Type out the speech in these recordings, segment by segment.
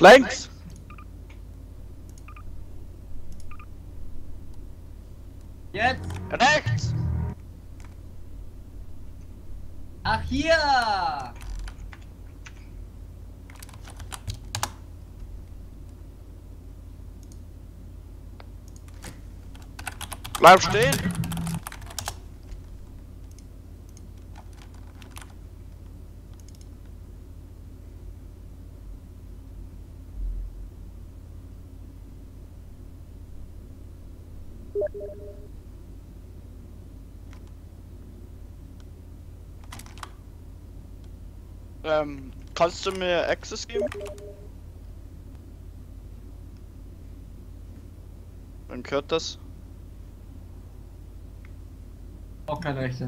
Links! Jetzt! Rechts! Ach, hier! Bleib stehen! Kannst du mir Access geben? Dann gehört das. Auch keine Rechte.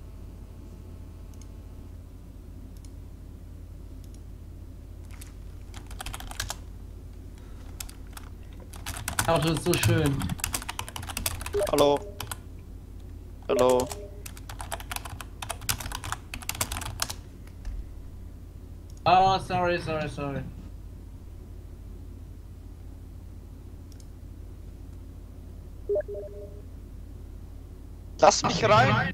Auto ist so schön. Hallo. Hallo. Oh, sorry. Lass mich rein!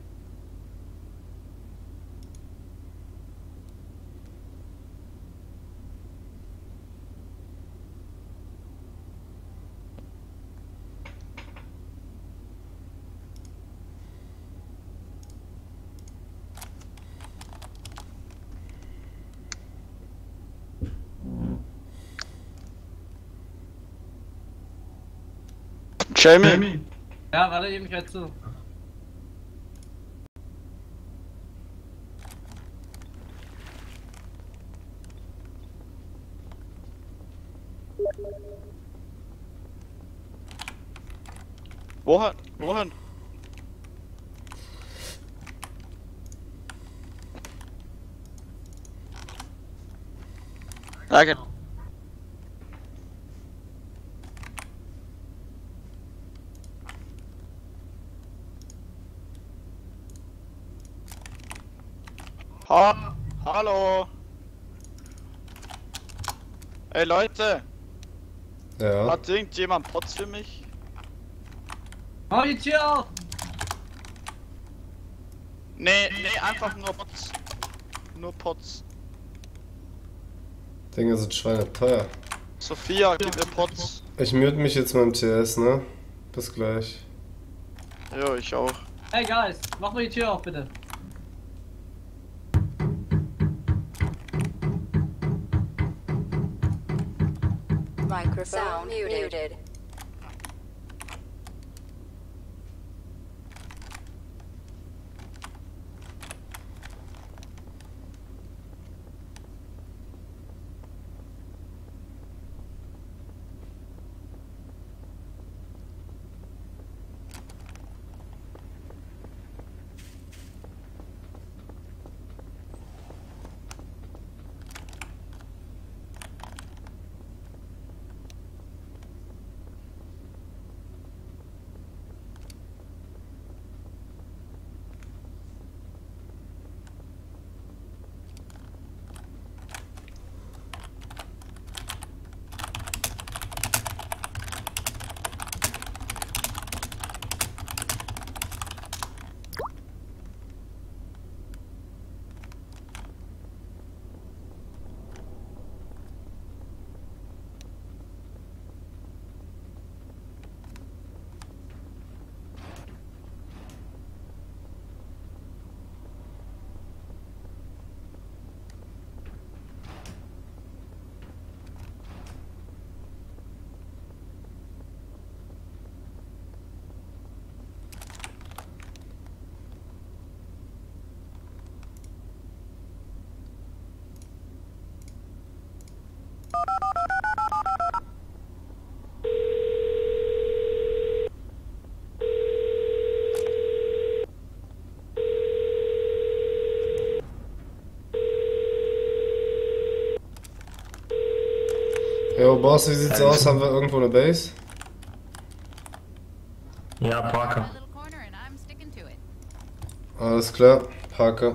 Jamie! Ja, warte eben gleich zu. Wohin? Wohin? Danke. Hallo. Ey Leute, Ja. hat irgendjemand Pots für mich? Mach die Tür auf! Nee, einfach nur Pots. Nur Pots. Dinge sind schweineteuer. Sophia, gib mir Pots. Ich mute mich jetzt mal im TS, ne? Bis gleich. Ja, ich auch. Hey Guys, mach mal die Tür auf, bitte. Microphone muted. Jo, Boss, wie sieht's aus? Haben wir irgendwo eine Base? Ja, Parker. Alles klar, Parker.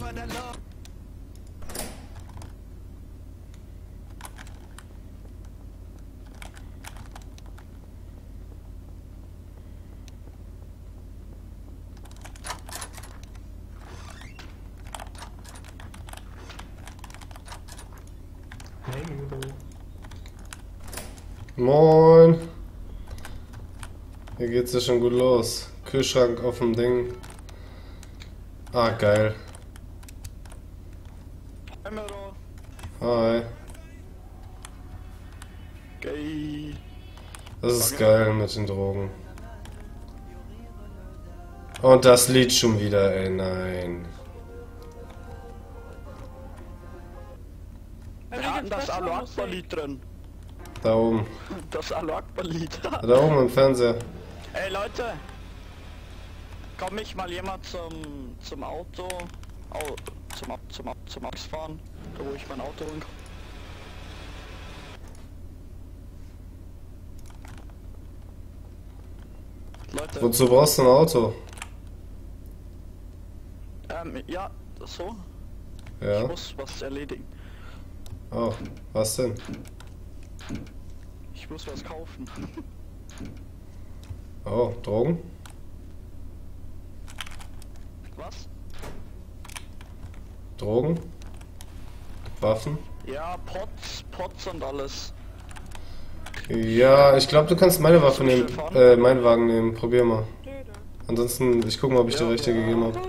Moin. Hier geht's ja schon gut los. Kühlschrank auf dem Ding. Ah, geil. Hi. Geil. Das ist geil mit den Drogen. Und das Lied schon wieder, ey, nein. Wir hatten das Alu Akbar-Lied drin. Da oben. Das Alu Akbar-Lied. Da oben im Fernseher. Ey Leute, komm mich mal jemand zum Auto, zum Max fahren, da wo ich mein Auto holen kann. Leute, Wozu brauchst du ein Auto? ja, so, ich Ja. muss was erledigen. Oh, was denn? Ich muss was kaufen. Oh, Drogen? Was? Drogen? Waffen? Ja, Pots und alles. Ja, ich glaube, du kannst meine Waffe nehmen, meinen Wagen nehmen. Probier mal. Ansonsten, ich guck mal, ob ich die richtige gegeben habe.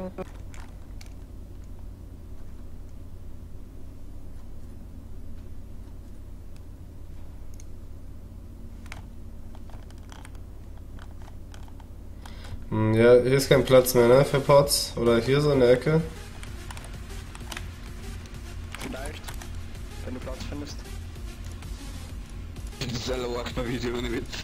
Ja, hier ist kein Platz mehr, ne, für Pots. Oder hier so in der Ecke. Vielleicht, wenn du Platz findest. Das ist alle Wachner-Video, ohne Witz.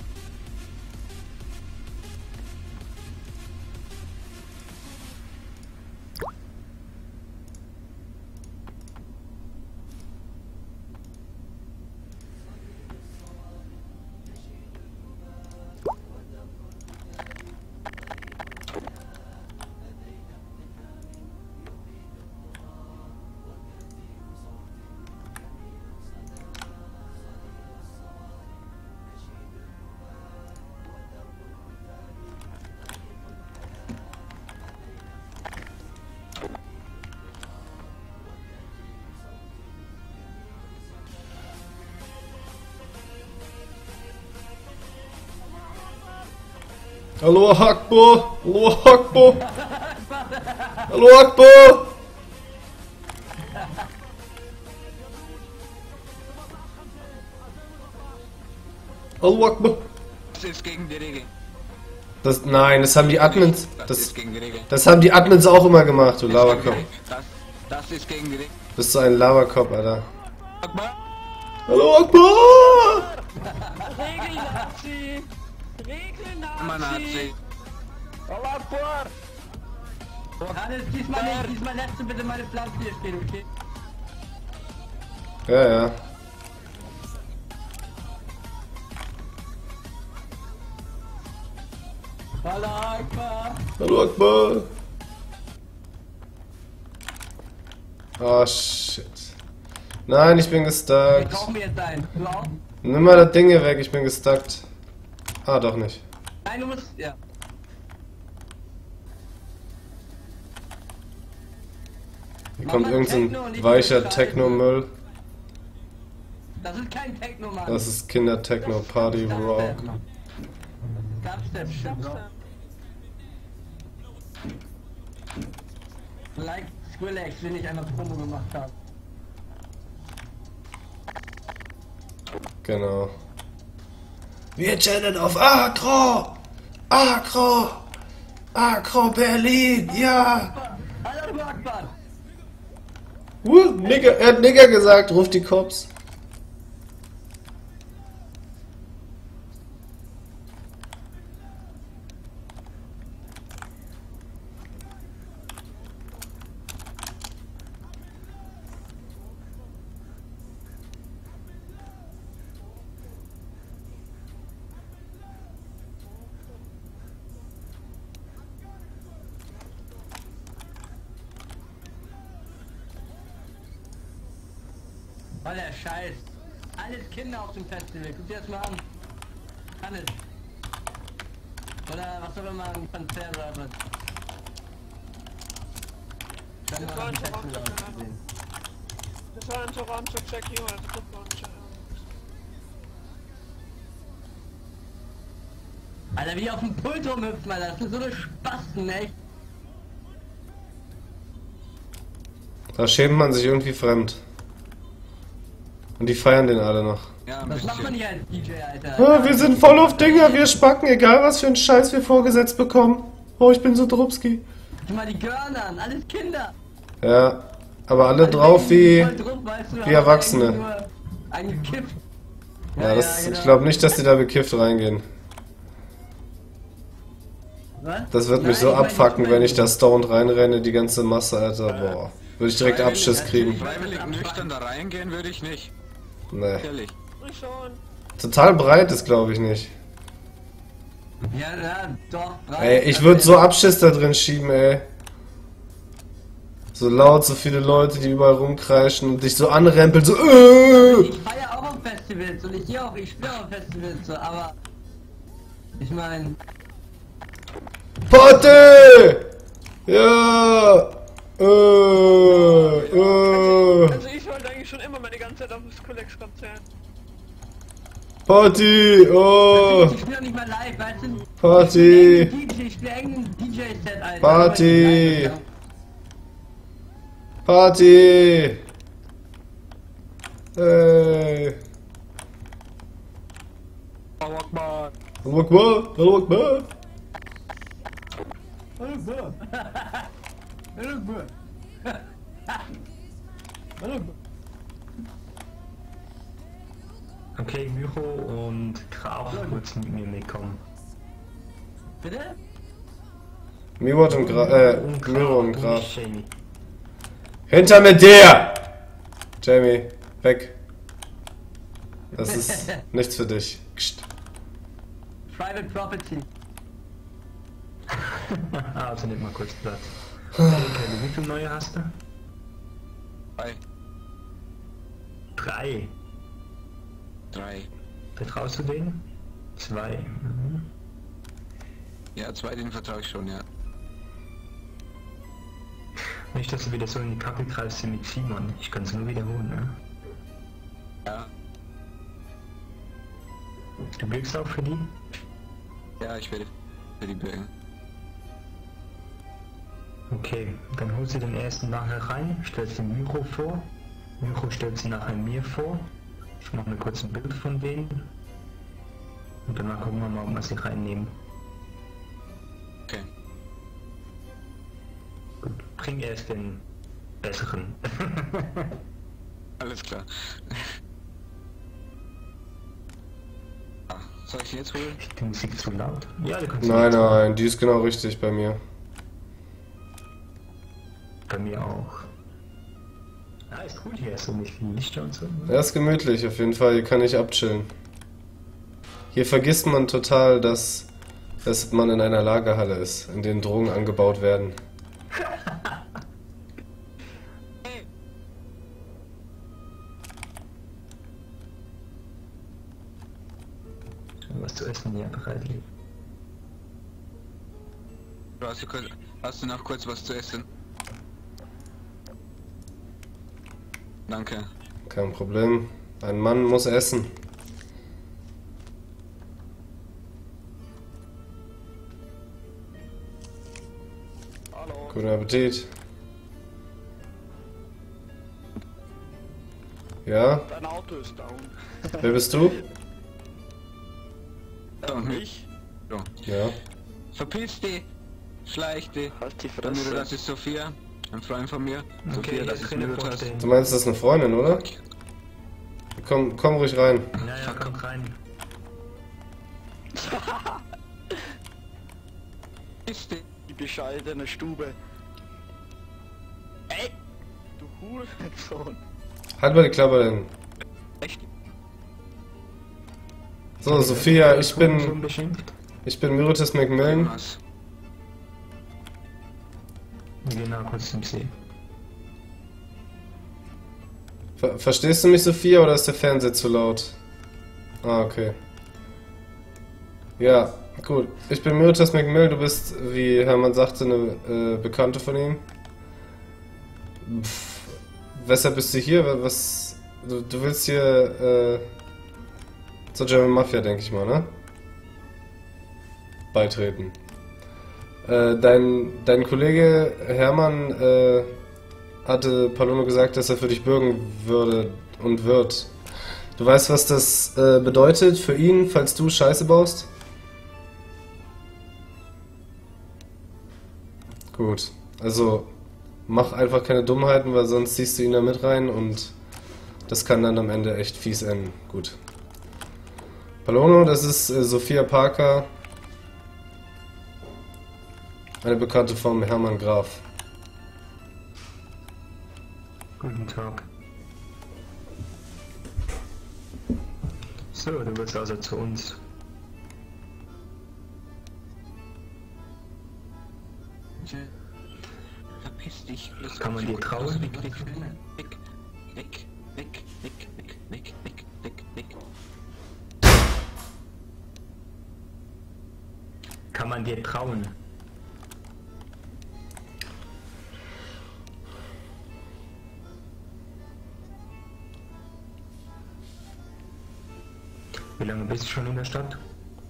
Hallo Akbar! Hallo Akbar! Hallo Akbar! Hallo Akbar! Das ist gegen die Regel. Nein, das haben die Admins. Das ist gegen die Regel. Das haben die Admins auch immer gemacht, du Laberkopf. Das ist gegen die Regel. Bist du ein Laberkopf, Alter. Akbar! Hallo Akbar! Regelnazi! Nazi. Allah Akbar! Hannes, diesmal nicht, diesmal lässt du bitte meine Pflanze hier stehen, okay? Ja, ja. Allah Akbar! Hallo Akbar! Oh shit. Nein, ich bin Ich gestuckt. kauf mir jetzt einen. Du auch? Nimm mal das Ding hier weg, ich bin gestuckt. Ah, doch nicht. Nein, du musst. Ja. Hier kommt irgendein weicher Techno-Müll. Das ist kein Techno, Mann. Das ist Kinder-Techno, Party Rock. Dubstep, shit, bro. Like Skrillex, wenn ich eine Promo gemacht habe. Genau. Wir channeln auf Agro! Agro! Agro Berlin, ja! Hallo Akbar! Nigger, er hat Nigger gesagt, ruft die Cops. Voll der Scheiß. Alles Kinder auf dem Festival. Guck dir das mal an. Hannes. Oder was soll man ein Konzert oder was? Das war ein Toronto. Das war ein Toronto, check hier mal, das guckt man nicht an. Alter, wie auf dem Pult rumhüpfen, Alter. Das sind so eine Spasten, echt. Da schämt man sich irgendwie fremd. Und die feiern den alle noch. Ja, ein Das macht man bisschen. nicht als DJ, Alter. Ah, wir sind voll auf Dinger, wir spacken, egal was für einen Scheiß wir vorgesetzt bekommen. Oh, ich bin so Drupski. Guck mal die Görner an, alles Kinder. Ja, aber alle drauf wie... Voll Druck, weißt du, wie Erwachsene. nur Angekifft. Ja, das, genau. ich glaube nicht, dass die da bekifft reingehen. Was? Das wird mich Nein, so ich meine, abfucken, die wenn ich da stoned reinrenne, die ganze Masse, Alter. Boah. Würde ich direkt Abschiss kriegen. Freiwillig nüchtern da reingehen würde ich nicht. Nee. Ehrlich. Ich schon. Total breit ist, glaube ich, nicht. Ja, doch. Ey, ich würde so Abschiss da drin schieben, ey. So laut, so viele Leute, die überall rumkreischen und dich so anrempeln, so Ich feier auch auf Festivals und ich gehe auch, ich spiele auf Festivals, so, aber... Ich meine... Party! Ja! Also ich wollte eigentlich schon immer meine ganze Zeit auf das Collex-Konzert. Party! Oh! Ich spiele doch nicht mal live, weißt du? Party! Ich spiele irgendein DJ-Set, Alter. Party! Party! Hey! Allahu Akbar. Allahu Akbar! Allahu Akbar! Okay, Myro und Graf kurz mit mir mitkommen. Bitte? Miwot und Miro und Graf. nicht Jamie. Hinter mit dir! Jamie, weg. Das ist nichts für dich. Kst. Private Property. Also nimm mal kurz Platz. Okay, wie viele neue hast du? 3. 3. 3. Vertraust du denen? 2. Mhm. Ja, 2, den vertraue ich schon, ja. Nicht, dass du wieder so in die Kacke greifst wie mit Simon. Ich kann es nur wiederholen, ne? Ja. Du bürgst auch für die? Ja, ich werde für die bürgen. Okay, dann holst du den ersten nachher rein, stellst den Myro vor. Myro stellt sie nachher mir vor. Ich mache mir kurz ein Bild von denen. Und danach gucken wir mal, ob wir sie reinnehmen. Okay. Gut, bring erst den besseren. Alles klar. Ah, soll ich den jetzt holen? Ist die Musik zu laut? Ja, du kannst Nein, jetzt- nein, die ist genau richtig bei mir. Bei mir auch. Ah, ist gut hier, so nicht viel Lichter und so. Ne? Ja, ist gemütlich, auf jeden Fall. Hier kann ich abchillen. Hier vergisst man total, dass man in einer Lagerhalle ist, in denen Drogen angebaut werden. Was zu essen hier bereit liegt. Hast du noch kurz was zu essen? Danke. Kein Problem. Ein Mann muss essen. Hallo. Guten Appetit. Ja? Dein Auto ist down. Wer bist du? Ich? So. Ja. Verpiss dich! Schleich dich! Halt die Miro, das Fresse. ist Sophia, ein Freund von mir. Sophia, Okay, das jetzt ist können wir Miro. vorstellen. Du meinst, das ist eine Freundin, oder? Komm ruhig rein. Ja, ja, kommt rein. Verpiss dich! Die bescheidene Stube. Ey! Du Hurensohn. Halt mal die Klappe denn. Echt? So, Sophia, ich Schon bin beschimpft? Myrotis Macmillan. Jonas. Wir gehen mal kurz zum See. Verstehst du mich, Sophia, oder ist der Fernseher zu laut? Ah, okay. Ja, gut. Ich bin Myrtas McMill, du bist, wie Hermann sagte, eine Bekannte von ihm. Weshalb bist du hier? Was? Du willst hier zur German Mafia, denke ich mal, ne? Beitreten. Dein Kollege Hermann hatte Palono gesagt, dass er für dich bürgen würde und wird. Du weißt, was das bedeutet für ihn, falls du Scheiße baust? Gut. Also, mach einfach keine Dummheiten, weil sonst ziehst du ihn da mit rein und das kann dann am Ende echt fies enden. Gut. Palono, das ist Sophia Parker. Eine Bekannte vom Hermann Graf. Guten Tag. So, du willst also zu uns. Verpiss dich. Kann man dir trauen? Weg, weg, weg, weg, weg, weg, weg, weg, weg, weg, weg. Kann man dir trauen? Wie lange bist du schon in der Stadt?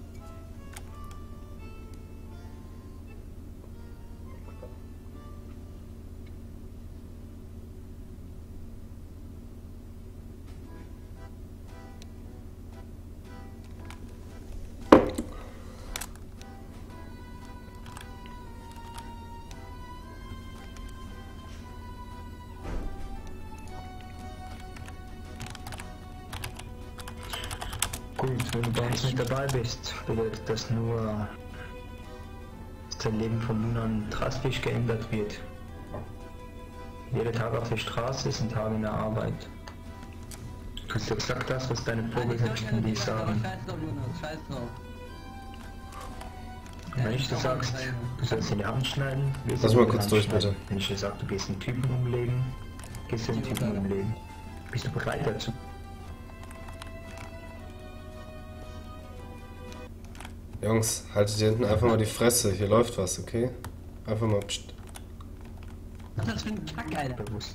Gut, wenn du bei uns nicht dabei bist, bedeutet das nur, dass dein Leben von nun an drastisch geändert wird. Jeder Tag auf der Straße ist ein Tag in der Arbeit. Du tust exakt das, was deine Vorgesetzten dir sagen. Scheiß drauf, Jonas, scheiß drauf. Wenn ich dir sagst, du sollst in die Hand schneiden, wirst Lass du mal in die kurz Hand durch, schneiden. bitte. Wenn ich dir sage, du gehst einen Typen umlegen, gehst du einen Typen umlegen. Bist du bereit dazu? Jungs, haltet hier hinten einfach mal die Fresse. Hier läuft was, okay? Einfach mal pst. Was ist das für ein Kack, Alter? Bewusst.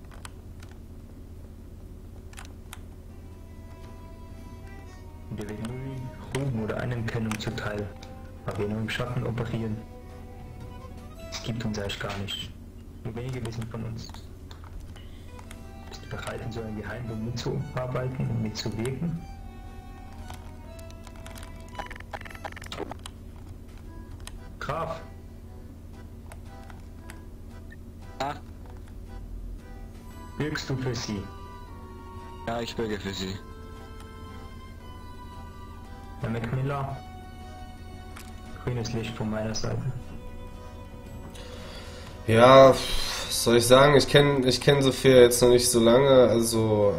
Dir wird nur Ruhm oder Anerkennung zuteil, weil wir nur im Schatten operieren. Es gibt uns eigentlich gar nicht. Nur wenige wissen von uns. Bist du bereit, in so einem Geheimnis mitzuarbeiten und mitzuwirken? Graf, Ah, wirkst du für sie? ja, ich bürge für sie. Herr Macmillan, grünes Licht von meiner Seite. Ja, was soll ich sagen? Ich kenn Sophia jetzt noch nicht so lange, also,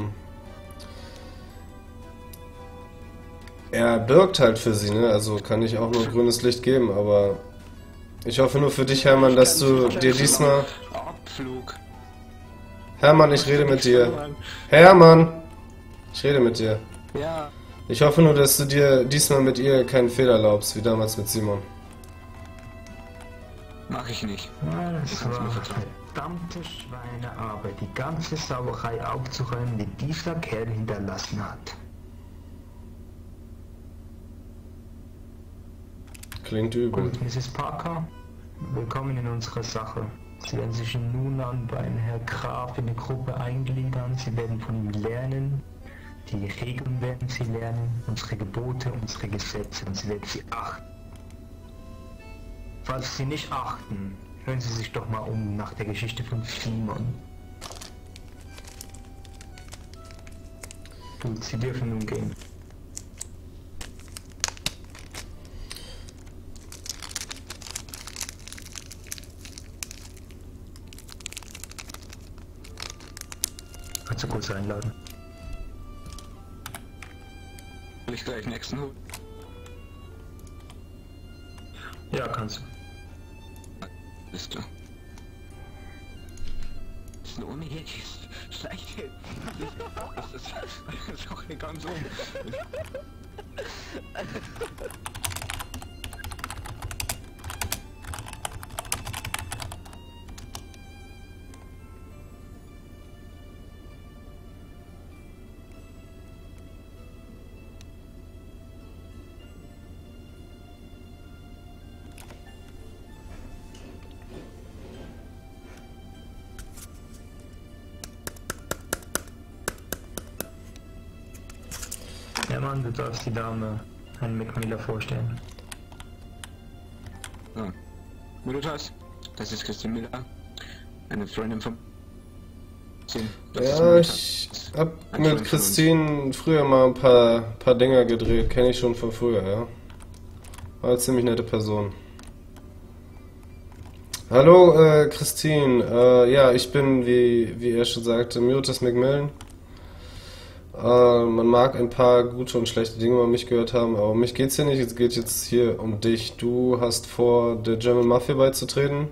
er bürgt halt für sie, ne? Also kann ich auch nur grünes Licht geben, aber ich hoffe nur für dich, Hermann, dass du dir diesmal... Abflug. Hermann, ich rede mit dir. Hermann! Ich rede mit dir. Ja, Ich hoffe nur, dass du dir diesmal mit ihr keinen Fehler erlaubst, wie damals mit Simon. mach ich nicht. Es war verdammte Schweinearbeit, die ganze Sauerei aufzuräumen, die dieser Kerl hinterlassen hat. Klingt übel. Gut, Mrs. Parker, willkommen in unserer Sache. Sie werden sich nun an bei Herrn Graf in die Gruppe eingliedern. Sie werden von ihm lernen. Die Regeln werden sie lernen, unsere Gebote, unsere Gesetze, und sie werden sie achten. Falls sie nicht achten, hören Sie sich doch mal um nach der Geschichte von Simon. Gut, Sie dürfen nun gehen. Kannst du kurz einladen? Will ich gleich nächsten Hut? Ja, kannst du. Bist du. schießen ohne Hedges. Schleichhit. Das ist auch ganz um. Ja Mann, du darfst die Dame Herrn Macmillan vorstellen. Ah. Murutas, das ist Christine Miller, eine Freundin von... Ja, ich hab mit Christine früher mal ein paar Dinger gedreht, kenne ich schon von früher, ja. War eine ziemlich nette Person. Hallo, Christine, ja, ich bin, wie er schon sagte, Murutas Macmillan. Man mag ein paar gute und schlechte Dinge über mich gehört haben, aber um mich geht's hier nicht, es geht jetzt hier um dich. Du hast vor, der German Mafia beizutreten.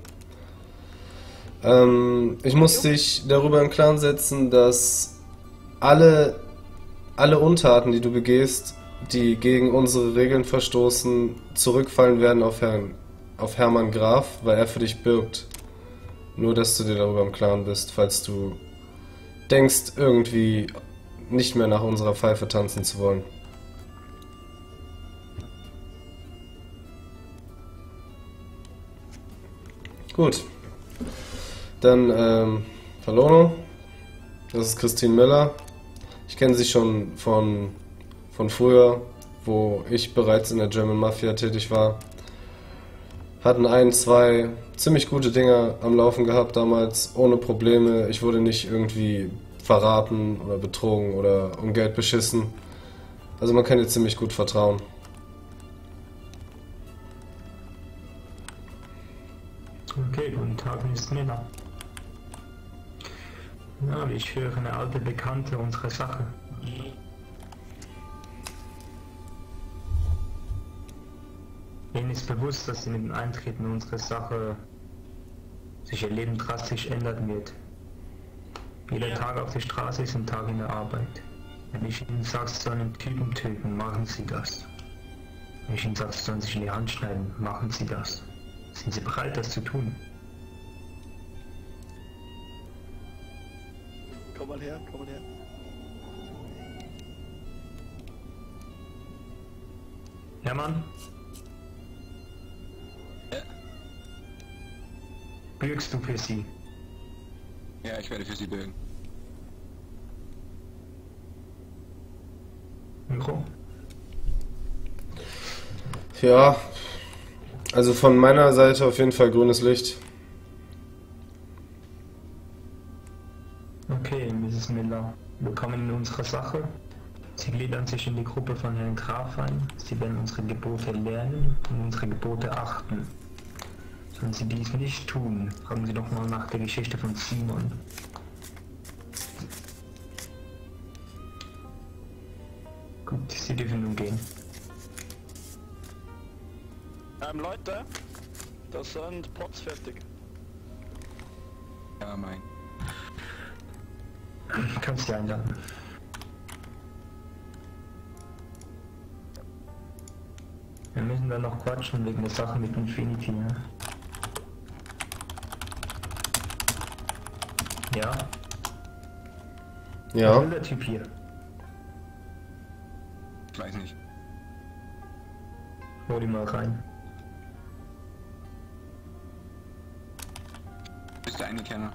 Ich muss dich darüber im Klaren setzen, dass alle Untaten, die du begehst, die gegen unsere Regeln verstoßen, zurückfallen werden auf Hermann Graf, weil er für dich bürgt. Nur, dass du dir darüber im Klaren bist, falls du denkst, irgendwie nicht mehr nach unserer Pfeife tanzen zu wollen. Gut. Dann, Palono. Das ist Christine Miller. Ich kenne sie schon von früher, wo ich bereits in der German Mafia tätig war. Hatten ein, zwei ziemlich gute Dinger am Laufen gehabt damals, ohne Probleme. Ich wurde nicht irgendwie verraten oder betrogen oder um Geld beschissen. Also man kann ihr ziemlich gut vertrauen. Okay, guten Tag, Miss Miller. Ja, ich höre eine alte Bekannte unserer Sache. Ihnen ist bewusst, dass sie mit dem Eintreten unserer Sache sich ihr Leben drastisch ändern wird. Jeder Tag auf der Straße ist ein Tag in der Arbeit. Wenn ich Ihnen sage, Sie sollen einen Typen töten, machen Sie das. Wenn ich Ihnen sage, Sie sollen sich in die Hand schneiden, machen Sie das. Sind Sie bereit, das zu tun? Komm mal her, komm mal her. Ja, Mann? Bürgst du für sie? Ja, ich werde für sie bürgen. Mikro? Ja, also von meiner Seite auf jeden Fall grünes Licht. Okay, Mrs. Miller, willkommen in unserer Sache. Sie gliedern sich in die Gruppe von Herrn Graf ein. Sie werden unsere Gebote lernen und unsere Gebote achten. Sollen Sie dies nicht tun, fragen Sie doch mal nach der Geschichte von Simon. Gut, Sie dürfen nun gehen. Leute, das sind Pots fertig. Ja, mein. Kannst Sie einladen. Wir müssen dann noch quatschen wegen der Sache mit Infinity, ne? Ja? Was Ja. will der Typ hier? Ich weiß nicht. Hol ihn mal rein. Bist du eine Kenner?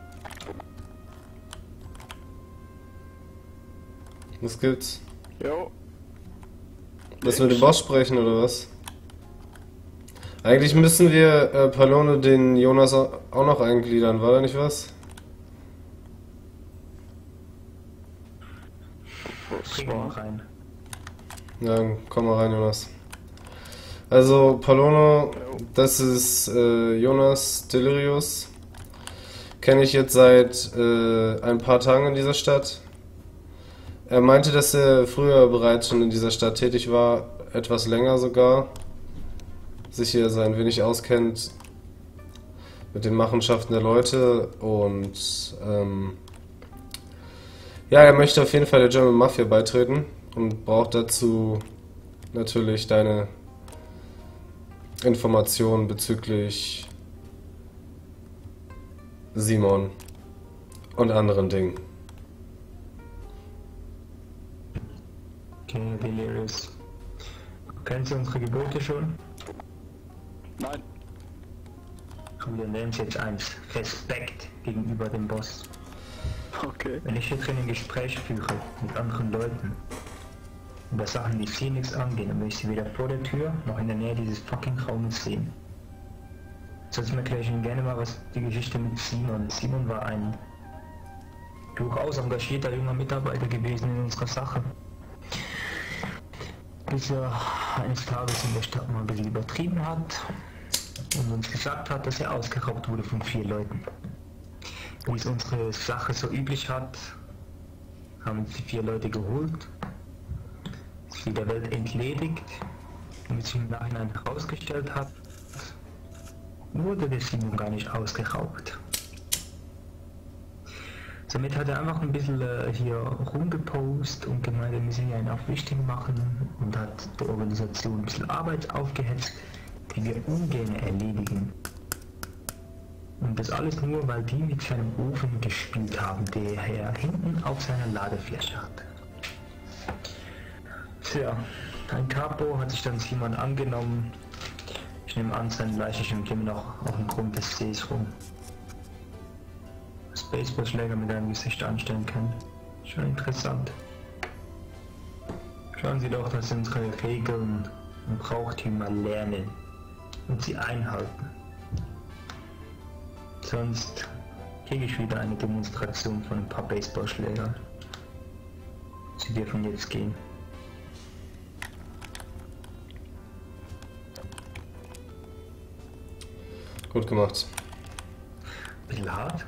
Was gibt's? Jo. Müssen wir den Boss sprechen oder was? Eigentlich müssen wir Palono den Jonas auch noch eingliedern, war da nicht was? Bring ihn mal rein. Ja, komm mal rein, Jonas. Also, Palono, das ist Jonas Delirius. Kenne ich jetzt seit ein paar Tagen in dieser Stadt. Er meinte, dass er früher bereits schon in dieser Stadt tätig war, etwas länger sogar. Sich hier so ein wenig auskennt. mit den Machenschaften der Leute und ja, er möchte auf jeden Fall der German Mafia beitreten und braucht dazu natürlich deine Informationen bezüglich Simon und anderen Dingen. Okay, Delirious. Kennst du unsere Gebote schon? Nein. Wir nennen es jetzt eins. Respekt gegenüber dem Boss. Okay. Wenn ich hier drin ein Gespräch führe mit anderen Leuten über Sachen, die sie nichts angehen, dann will ich sie weder vor der Tür noch in der Nähe dieses fucking Raumes sehen. Sonst erkläre ich Ihnen gerne mal was die Geschichte mit Simon. Simon war ein durchaus engagierter junger Mitarbeiter gewesen in unserer Sache. Bis er eines Tages in der Stadt mal ein bisschen übertrieben hat und uns gesagt hat, dass er ausgeraubt wurde von 4 Leuten. Wie es unsere Sache so üblich hat, haben uns die 4 Leute geholt, sie der Welt entledigt und es sich im Nachhinein herausgestellt hat, wurde der Simon gar nicht ausgeraubt. Somit hat er einfach ein bisschen hier rumgepostet und gemeint, er müsse hier einen auf wichtig machen und hat der Organisation ein bisschen Arbeit aufgehetzt, die wir ungern erledigen. Und das alles nur, weil die mit seinem Ofen gespielt haben, der er hinten auf seiner Ladefläche hat. Tja, ein Capo hat sich dann Simon angenommen. Ich nehme an, sein Leiche schwimmt immer noch auf dem Grund des Sees rum. Das Baseballschläger mit einem Gesicht anstellen können. Schon interessant. Schauen Sie doch, dass Sie unsere Regeln und Brauchtümer lernen und sie einhalten. Sonst kriege ich wieder eine Demonstration von ein paar Baseballschlägern. Sie dürfen jetzt gehen. Gut gemacht. Bisschen hart.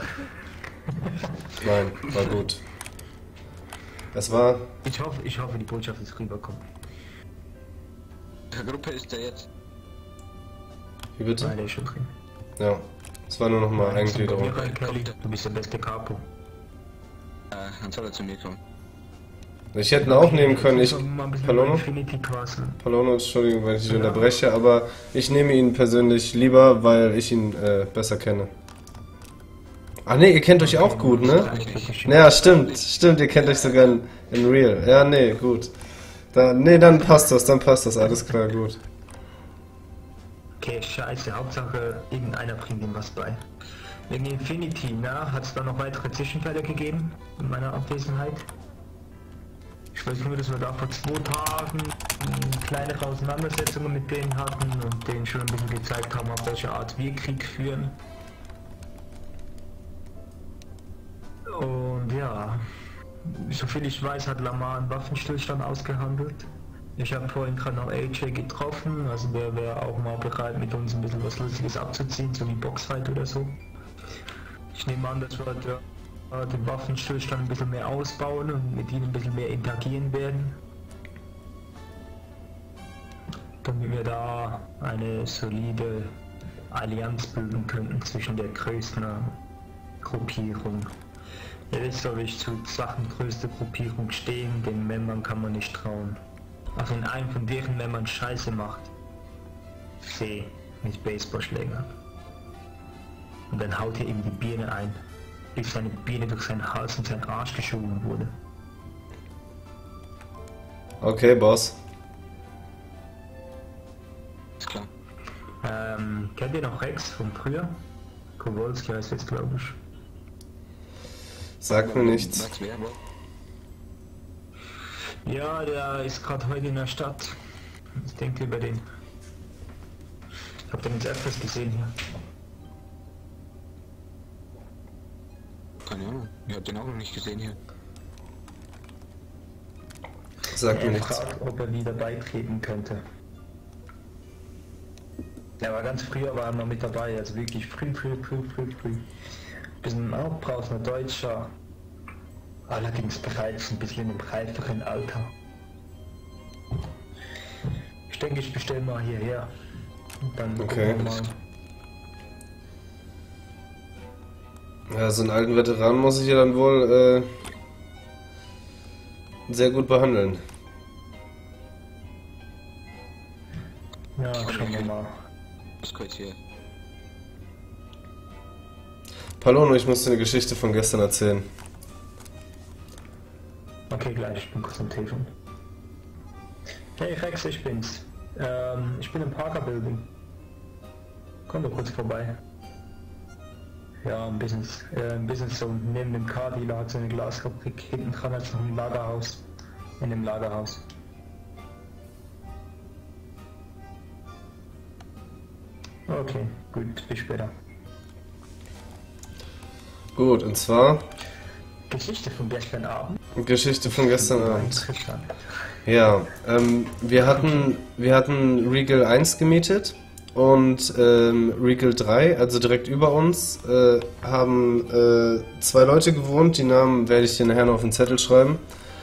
Nein, war gut. Es war... Ich hoffe, die Botschaft ist rüberkommen. Welche Gruppe ist der jetzt? Wie bitte? Nein, der ist schon drin. Ja. Es war nur noch mal Eingliederung. Du bist der beste Capo. Dann soll er zu mir kommen. Ich hätte ihn auch nehmen können. Ich... Palono? Infinity Castle. Palono, Entschuldigung, wenn ich dich unterbreche, aber ich nehme ihn persönlich lieber, weil ich ihn besser kenne. Ach ne, ihr kennt euch auch gut, ne? Ja, stimmt, ihr kennt euch sogar in Real. Ja, ne, gut. Dann passt das, alles klar, gut. Okay, scheiße, Hauptsache irgendeiner bringt ihm was bei. Wegen Infinity, na, hat es da noch weitere Zwischenfälle gegeben in meiner Abwesenheit? Ich weiß nur, dass wir da vor 2 Tagen kleinere Auseinandersetzungen mit denen hatten und denen schon ein bisschen gezeigt haben, auf welche Art wir Krieg führen. Und ja, soviel ich weiß, hat Lamar einen Waffenstillstand ausgehandelt. Ich habe vorhin gerade noch AJ getroffen, also der wäre auch mal bereit, mit uns ein bisschen was Lustiges abzuziehen, so wie Boxfight oder so. Ich nehme an, dass wir den Waffenstillstand ein bisschen mehr ausbauen und mit ihnen ein bisschen mehr interagieren werden. Damit wir da eine solide Allianz bilden könnten zwischen der größten Gruppierung. Ihr wisst doch, wie ich zu Sachen größte Gruppierung stehen, den Männern kann man nicht trauen. Also wenn einen von deren Männern Scheiße macht, seh mit Baseballschlägern. Und dann haut er ihm die Birne ein, bis seine Birne durch seinen Hals und seinen Arsch geschoben wurde. Okay, Boss. Ist klar. Kennt ihr noch Rex von früher? Kowalski heißt jetzt, glaube ich. Sagt mir nichts. Sag's wer, Bro? Ja, der ist gerade heute in der Stadt. Was denkt ihr über den? Ich hab den jetzt öfters gesehen hier. Keine Ahnung. Ich hab den auch noch nicht gesehen hier. Sagt mir Er nichts. fragt, ob er wieder beitreten könnte. Ja, aber ganz früher war er noch mit dabei, also wirklich früh. Bisschen aufbrausender Deutscher. Allerdings bereits ein bisschen im reiferen Alter. Ich denke, ich bestelle mal hierher. Und dann Okay. gucken wir mal. Ja, so einen alten Veteran muss ich ja dann wohl sehr gut behandeln. Ja, schauen wir mal. Was geht hier? Palono, ich muss dir eine Geschichte von gestern erzählen. Okay, gleich, ich bin kurz am Telefon. Hey Rex, ich bin's. Ich bin im Parker Building. Komm doch kurz vorbei. Ja, ein bisschen so neben dem Car-Dealer hat so eine Glasfabrik. Hinten dran hat noch ein Lagerhaus. In dem Lagerhaus. Okay, gut, bis später. Gut, und zwar Geschichte von gestern Abend. Geschichte von gestern Abend. Interessant. Ja, wir hatten Regal 1 gemietet und Regal 3, also direkt über uns, haben 2 Leute gewohnt, die Namen werde ich dir nachher noch auf den Zettel schreiben.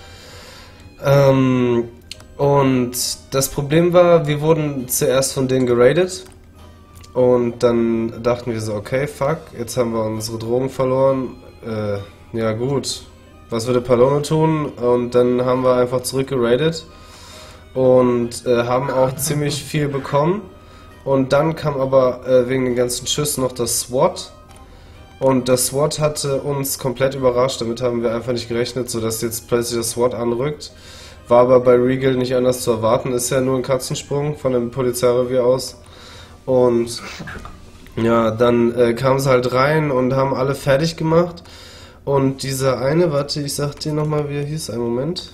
Und das Problem war, wir wurden zuerst von denen geradet und dann dachten wir so, okay, fuck, jetzt haben wir unsere Drogen verloren, ja gut, was würde Palono tun? Und dann haben wir einfach zurückgeradet und haben auch ziemlich viel bekommen. Und dann kam aber wegen den ganzen Schüssen noch das SWAT. Und das SWAT hatte uns komplett überrascht, damit haben wir einfach nicht gerechnet, sodass jetzt plötzlich das SWAT anrückt. War aber bei Regal nicht anders zu erwarten, ist ja nur ein Katzensprung von dem Polizeirevier aus. Und ja, dann kamen sie halt rein und haben alle fertig gemacht. Und dieser eine, warte, ich sag dir nochmal, wie er hieß, einen Moment.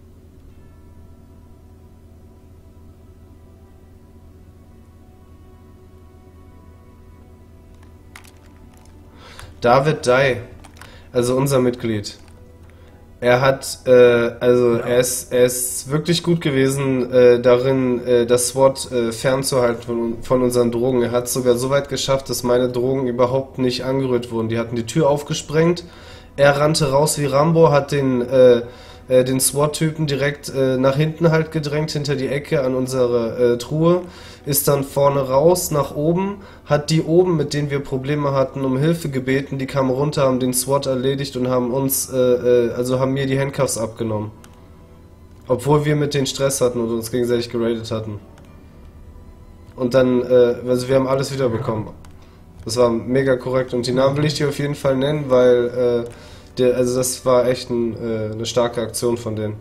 David Dye, also unser Mitglied. Er hat, er ist wirklich gut gewesen darin, das SWAT fernzuhalten von unseren Drogen. Er hat es sogar so weit geschafft, dass meine Drogen überhaupt nicht angerührt wurden. Die hatten die Tür aufgesprengt. Er rannte raus wie Rambo, hat den SWAT-Typen direkt nach hinten halt gedrängt, hinter die Ecke an unsere Truhe, ist dann vorne raus, nach oben, hat die oben, mit denen wir Probleme hatten, um Hilfe gebeten, die kamen runter, haben den SWAT erledigt und haben uns, haben mir die Handcuffs abgenommen. Obwohl wir mit denen Stress hatten und uns gegenseitig geradet hatten. Und dann, also wir haben alles wiederbekommen. Das war mega korrekt und die Namen will ich dir auf jeden Fall nennen, weil also das war echt eine starke Aktion von denen.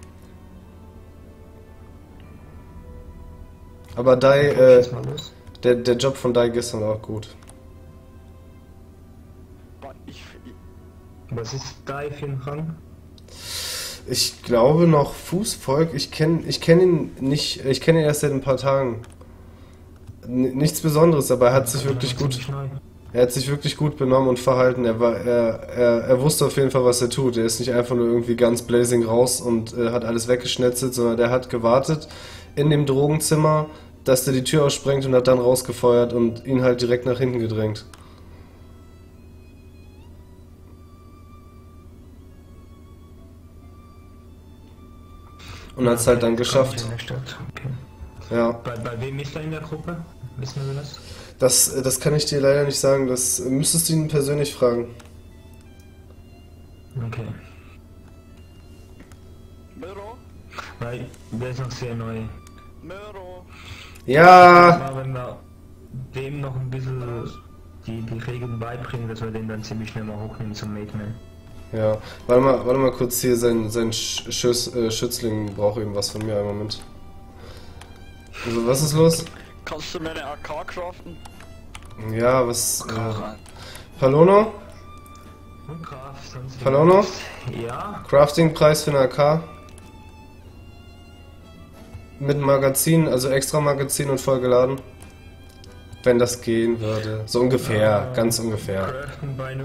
Aber der Job von Dai gestern war auch gut. Was ist da für ein Rang? Ich glaube noch Fußvolk. Ich kenn ihn nicht. Ich kenne ihn erst seit ein paar Tagen. Nichts Besonderes, aber er hat sich wirklich gut. Er hat sich wirklich gut benommen und verhalten. Er wusste auf jeden Fall, was er tut. Er ist nicht einfach nur irgendwie ganz blazing raus und hat alles weggeschnetzelt, sondern der hat gewartet in dem Drogenzimmer, dass der die Tür aussprengt und hat dann rausgefeuert und ihn halt direkt nach hinten gedrängt. Und hat es halt dann geschafft. Okay. Ja. Bei wem ist er in der Gruppe? Wissen wir das? Das kann ich dir leider nicht sagen. Das müsstest du ihn persönlich fragen. Okay. Miro? Weil der ist noch sehr neu. Miro? Ja! Aber wenn wir dem noch ein bisschen die Regeln beibringen, dass wir den dann ziemlich schnell mal hochnehmen zum Mateman. Ja. Warte mal kurz hier, sein Schützling braucht eben was von mir, einen Moment. Also, was ist los? Kannst du mir eine AK craften? Ja, was... Palono? Und Graf, sonst Palono? Ja? Crafting-Preis für eine AK? Mit Magazin, also extra Magazin und vollgeladen? Wenn das gehen würde. So ungefähr, ganz ungefähr. Craften bei 0%,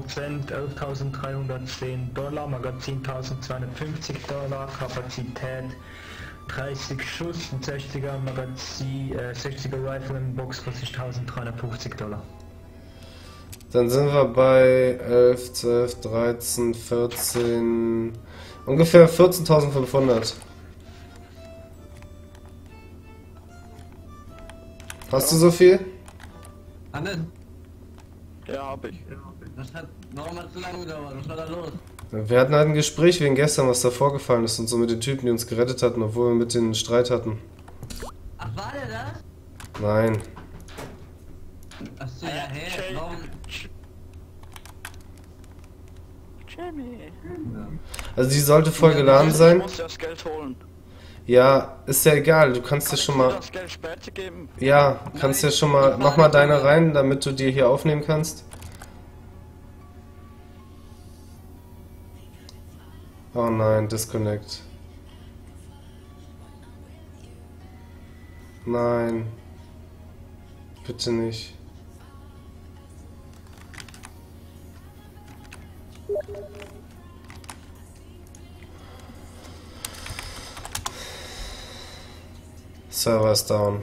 11.310 $, Magazin 1.250 $, Kapazität 30 Schuss, ein 60er Magazin, 60er Rifle in Box kostet 1.350 $. Dann sind wir bei 11, 12, 13, 14... ungefähr 14.500. Hast du so viel? Hannes, Ja, hab ich. Warum hat es so lange gedauert? Was war da los? Wir hatten halt ein Gespräch wegen gestern, was da vorgefallen ist und so mit den Typen, die uns gerettet hatten, obwohl wir mit denen Streit hatten. Ach, war der das? Nein. Achso, ja, hä? Warum? Jimmy. Also die sollte voll geladen Ich sein. muss das Geld holen. Ja, ist ja egal, du kannst Kann dir ich schon dir mal... das Geld später geben? Ja, kannst dir schon mal... Mach mal deine rein, damit du dir hier aufnehmen kannst. Oh nein, Disconnect. Nein. Bitte nicht. Server ist down.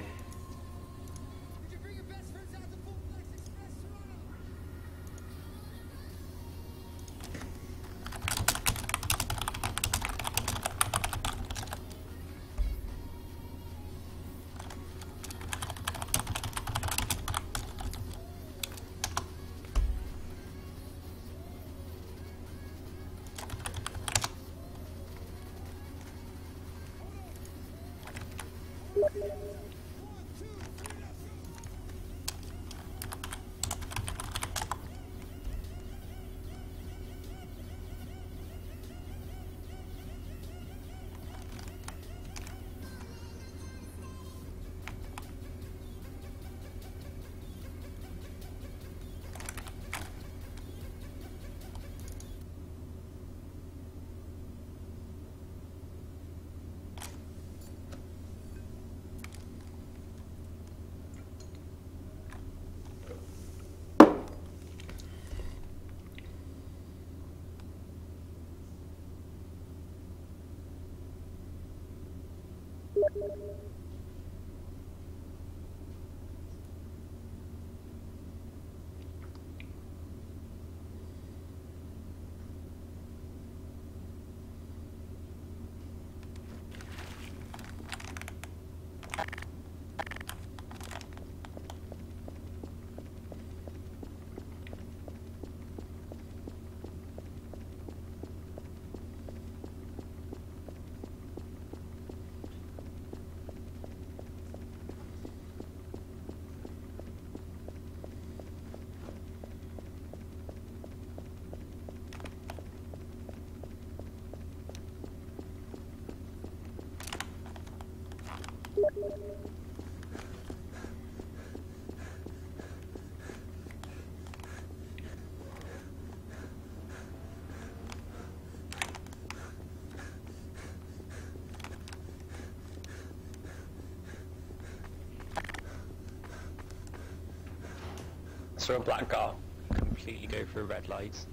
So a black car completely go through red lights.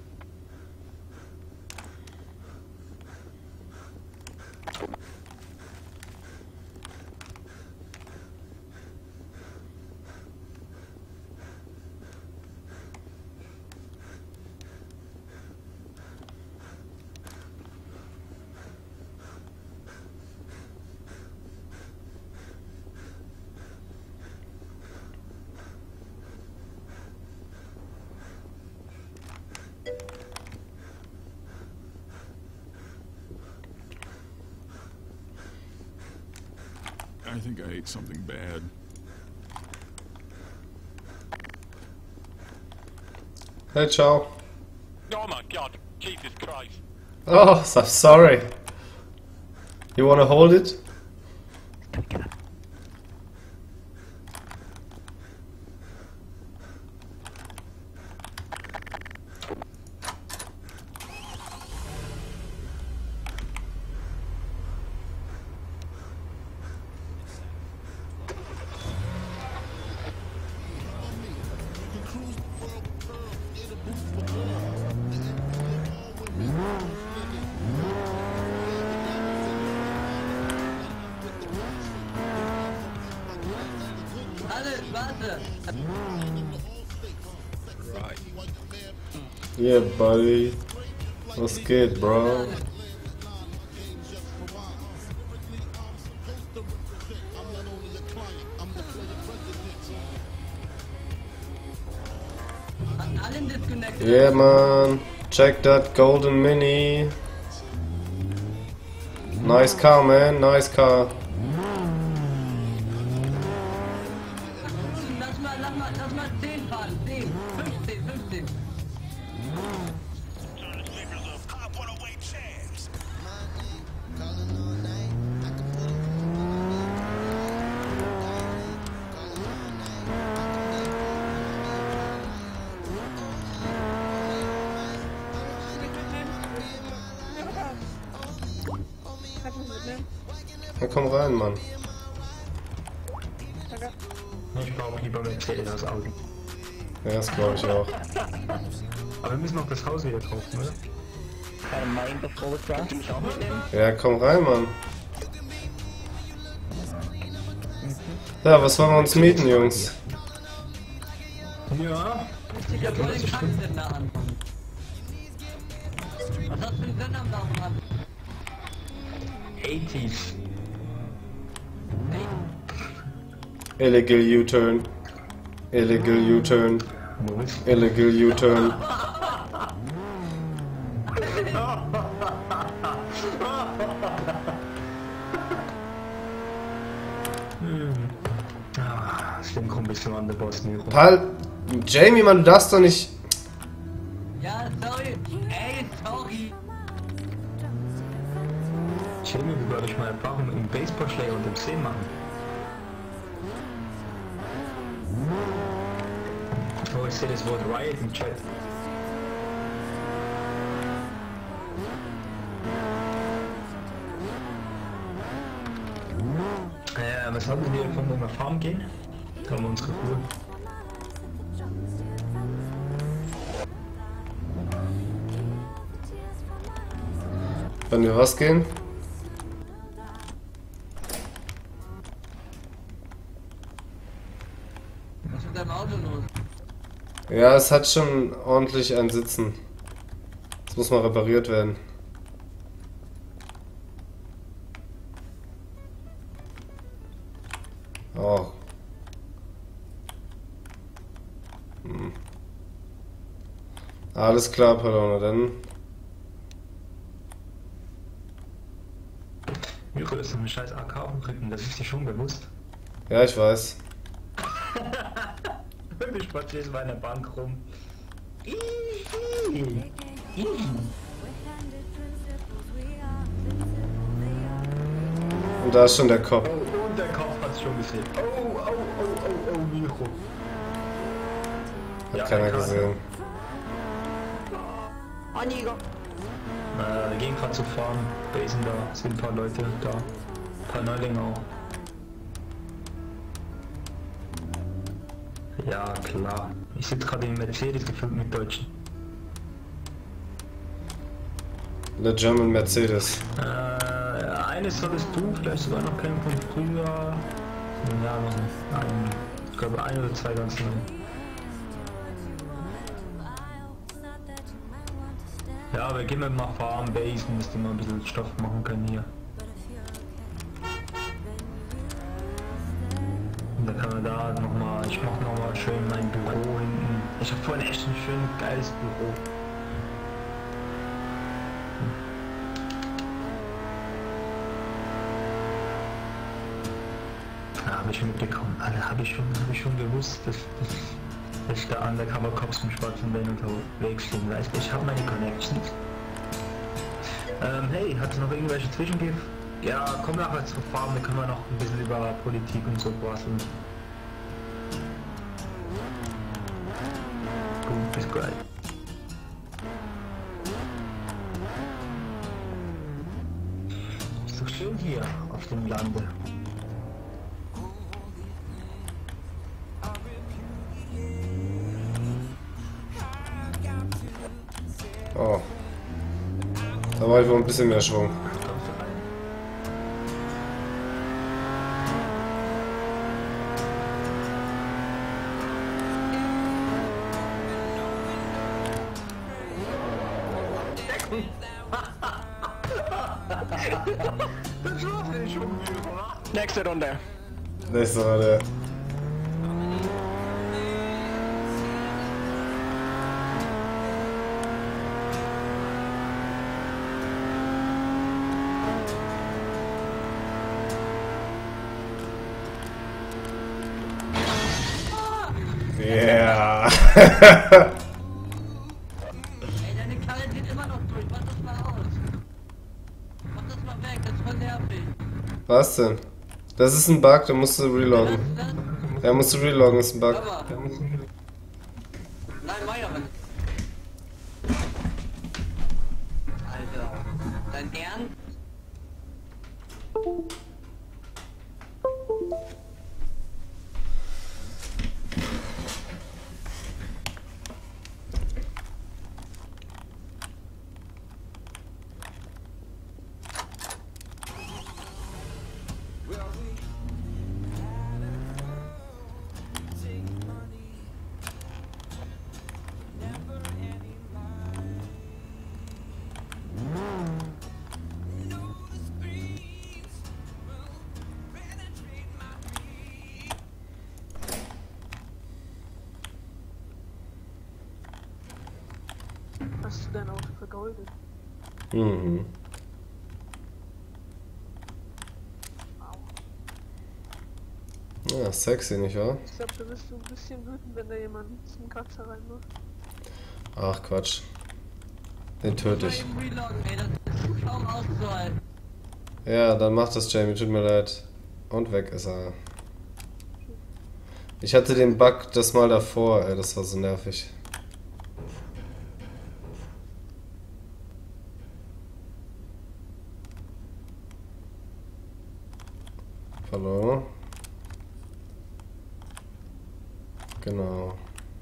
I think I ate something bad. Hey, ciao. Oh my god, Jesus Christ. Oh, so sorry. You wanna hold it? Alles, warte! Yeah, buddy. Was geht, bro? An allen Disconnect Yeah, man. Check that golden mini. Nice car, man. Nice car. Lass mal 10 fahren. 10, 15, 15. Kannst du es mitnehmen? Ja, komm rein, Mann. Danke. Ich glaube lieber Mercedes als Audi. Ja, das glaube ich auch. Aber wir müssen noch das Haus wieder kaufen, oder? Mein Befroster. Kannst du mich auch mitnehmen? Ja, komm rein, Mann. Ja, was wollen wir uns mieten, Jungs? Ja. Ich hab voll den Kampf in der Hand. Was hast du denn drin am Laufen an? 80s. Illegal U-Turn. Illegal U-Turn. Wo ist Illegal U-Turn. Stimmt, komm ein bisschen an der Boss Miro. Jamie, Mann, du darfst doch nicht... Ja, sorry. Ey, sorry. Jamie, wie würde ich mal Erfahrung im Baseballschläger und im See machen? Oh, ich sehe das Wort Riot im Chat. Was halten wir von einer Farm gehen? Da haben wir unsere Ruhe. Wenn wir was gehen? Was ist mit deinem Auto los? Ja, es hat schon ordentlich ein Sitzen. Es muss mal repariert werden. Oh. Alles klar, Palona, dann. Miro ist ein scheiß AK umrücken, das ist dir schon bewusst. Ja, ich weiß. Wir spazieren bei einer Bank rum. Und da ist schon der Kopf. Oh, und der Kopf hat's schon gesehen. Oh, Miro. Hat keiner gesehen. Wir gehen gerade zu fahren. Basen da, sind ein paar Leute da. Ein paar Neulinge auch. Ja, klar. Ich sitze gerade in Mercedes gefüllt mit Deutschen. Der German Mercedes. Eines solltest du vielleicht sogar noch kennen von früher. Ja, noch ein, ich glaube 1 oder 2 ganz neu. Ja, aber gehen wir mal fahren, basen, dass die mal ein bisschen Stoff machen können hier. Und dann kann man da nochmal, ich mache nochmal schön mein Büro hinten. Ich habe vorhin echt ein schön geiles Büro. Ja, habe ich schon mitbekommen. Alle habe ich schon gewusst, dass der Undercover Cops vom schwarzen Van unterwegs sind. Weißt du, ich habe meine Connections. Hey, hat es noch irgendwelche Zwischengif? Ja, komm nachher zur Farm, da können wir noch ein bisschen über Politik und so quasseln. Gut, bis gleich. Ist doch schön hier auf dem Lande. Oh. Da war ich wohl ein bisschen mehr Schwung. Nächste Runde. Nächste Runde. deine Karre geht immer noch durch. Mach das mal aus. Mach das mal weg, das ist voll nervig. Was denn? Das ist ein Bug, da musst du reloggen. Das? Ja, musst du reloggen, ist ein Bug. Aber. Nein, mach ich aber nicht. Alter. Dein Ernst? Hast du dein Auto vergoldet? Mhm. Ja, sexy, nicht wahr? Ich glaube, da bist du ein bisschen wütend, wenn da jemand zum Kratzer reinmacht. Ach, Quatsch. Den töte ich. Mal eben reloggen, ey, das ist kaum auszuhalten. Ja, dann mach das, Jamie, tut mir leid. Und weg ist er. Ich hatte den Bug das Mal davor, ey, das war so nervig. Hallo? Genau.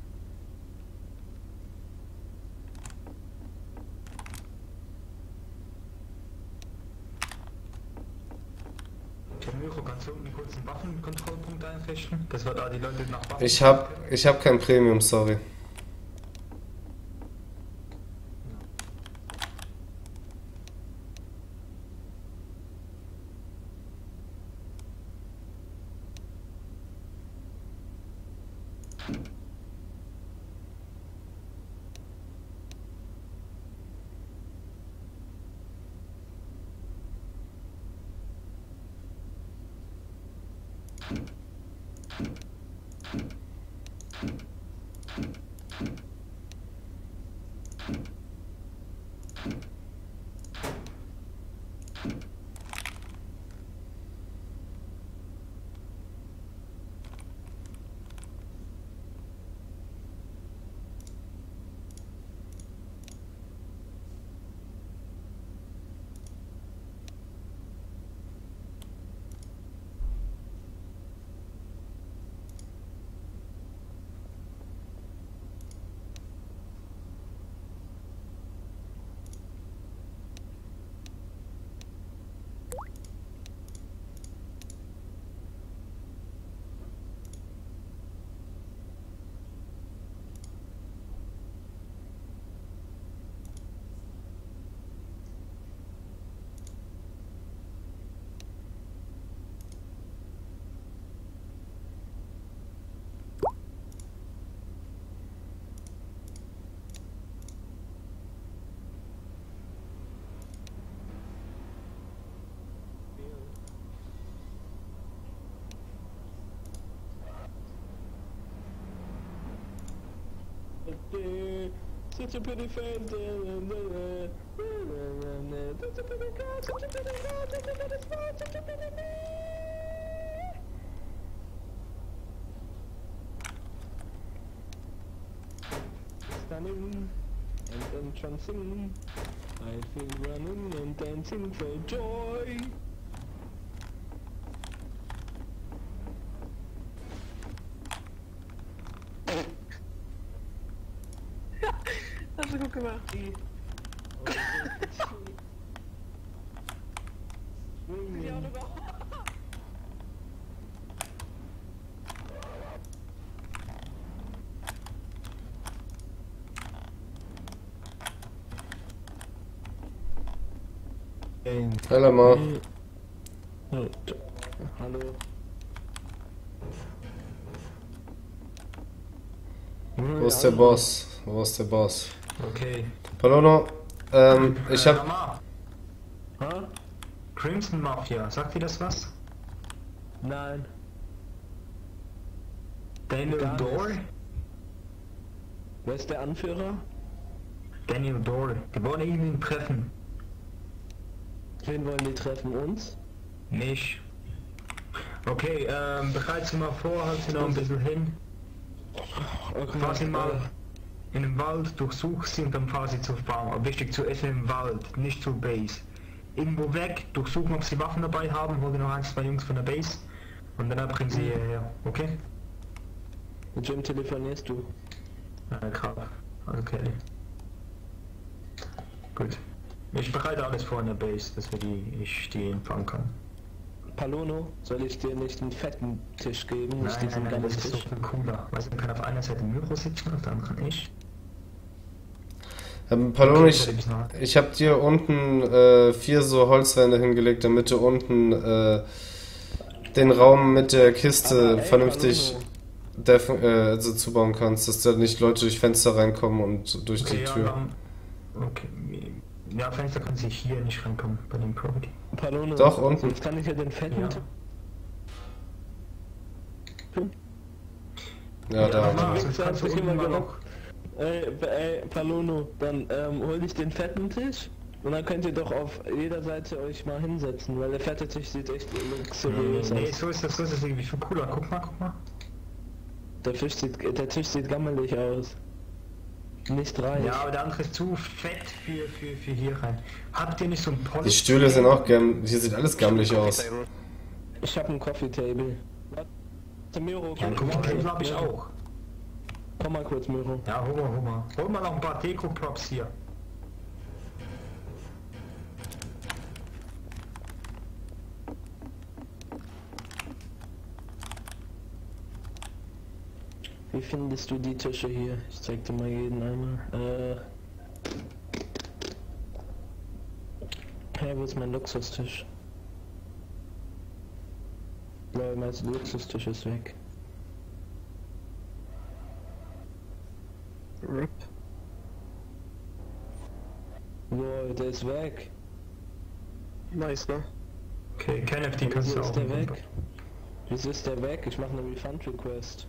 Myro, kannst du einen kurzen Waffenkontrollpunkt einrichten? Das war da die Leute nach Waffen. Ich hab kein Premium, sorry. Such a pretty face. Such a pretty girl, such a pretty girl, such a pretty smile, such a pretty me. Stunning and entrancing. I feel running and dancing for joy. Hast du gut gemacht. Hallo, Ma. Hallo. Wo ist der Boss? Wo ist der Boss? Okay. Palono, ich hab... Mama. Hä? Crimson Mafia, sagt dir das was? Nein. Daniel Gar Door? nicht. Wer ist der Anführer? Daniel Dory. Die wollen ihn treffen. Wen wollen die treffen? Uns? Mich. Okay, bereit Sie mal vor, halt Sie noch ein bisschen hin. Okay, Fahr Sie mal in den Wald, durchsuch Sie und dann fahr Sie zur Farm. Aber wichtig zu essen im Wald, nicht zur Base. Irgendwo weg, durchsuchen, ob Sie Waffen dabei haben, hol dir noch 1, 2 Jungs von der Base und dann bringen Sie hierher, okay? Mit wem telefonierst du? Kraft. Okay. Gut. Ich bereite alles vor in der Base, dass ich die empfangen kann. Palono, soll ich dir nicht einen fetten Tisch geben? Nicht Nein, diesen nein, das ist so Tisch? viel cooler. Weißt du, man kann auf einer Seite Myro sitzen, auf der anderen ich. Pardon, ich habe dir unten 4 so Holzwände hingelegt, damit du unten den Raum mit der Kiste vernünftig also zubauen kannst, dass da nicht Leute durch Fenster reinkommen und durch die Tür. Ja, okay. Ja, Fenster kann sich hier nicht reinkommen bei dem Property. Palono, Doch, unten. jetzt kann ich ja den fetten Ja. Ja, da. Sonst kannst du immer noch. Palono, dann hol ich den fetten Tisch und dann könnt ihr doch auf jeder Seite euch mal hinsetzen, weil der fette Tisch sieht echt luxuriös Nee, aus. so ist das irgendwie viel cooler. Guck mal. Der Tisch sieht gammelig aus. Nicht rein. Ja, aber der andere ist zu fett für hier rein. Habt ihr nicht so ein Poly? Die Stühle sind auch hier sieht alles gammelig aus. Ich habe ein Coffee Table. Warte, Miro, Ja, komm ein mal. Table hab ich auch. Komm mal kurz, Miro. Ja, hol mal. Hol mal noch ein paar Deko-Props hier. Wie findest du die Tische hier? Ich zeig dir mal jeden einmal. Hey, wo ist mein Luxustisch? Lol, mein Luxustisch ist weg. RIP. Lol, der ist weg. Nice, ne? Okay, KNFT kannst Wieso du ist auch. der weg? Wieso ist der weg? Ich mache eine Refund Request.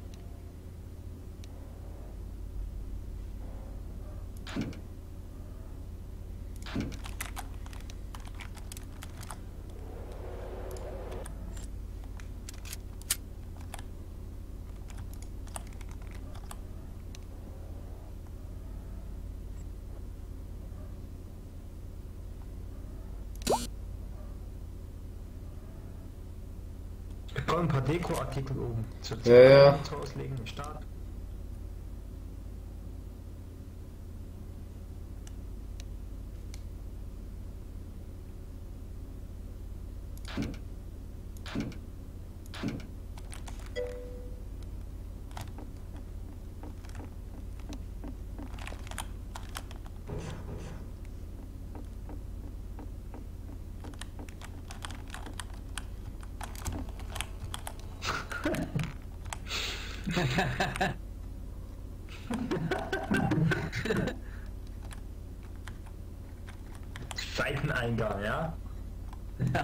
Ich brauche ein paar Deko-Artikel oben. Ja. Auslegen, Start. Seiteneingang, ja? Ja.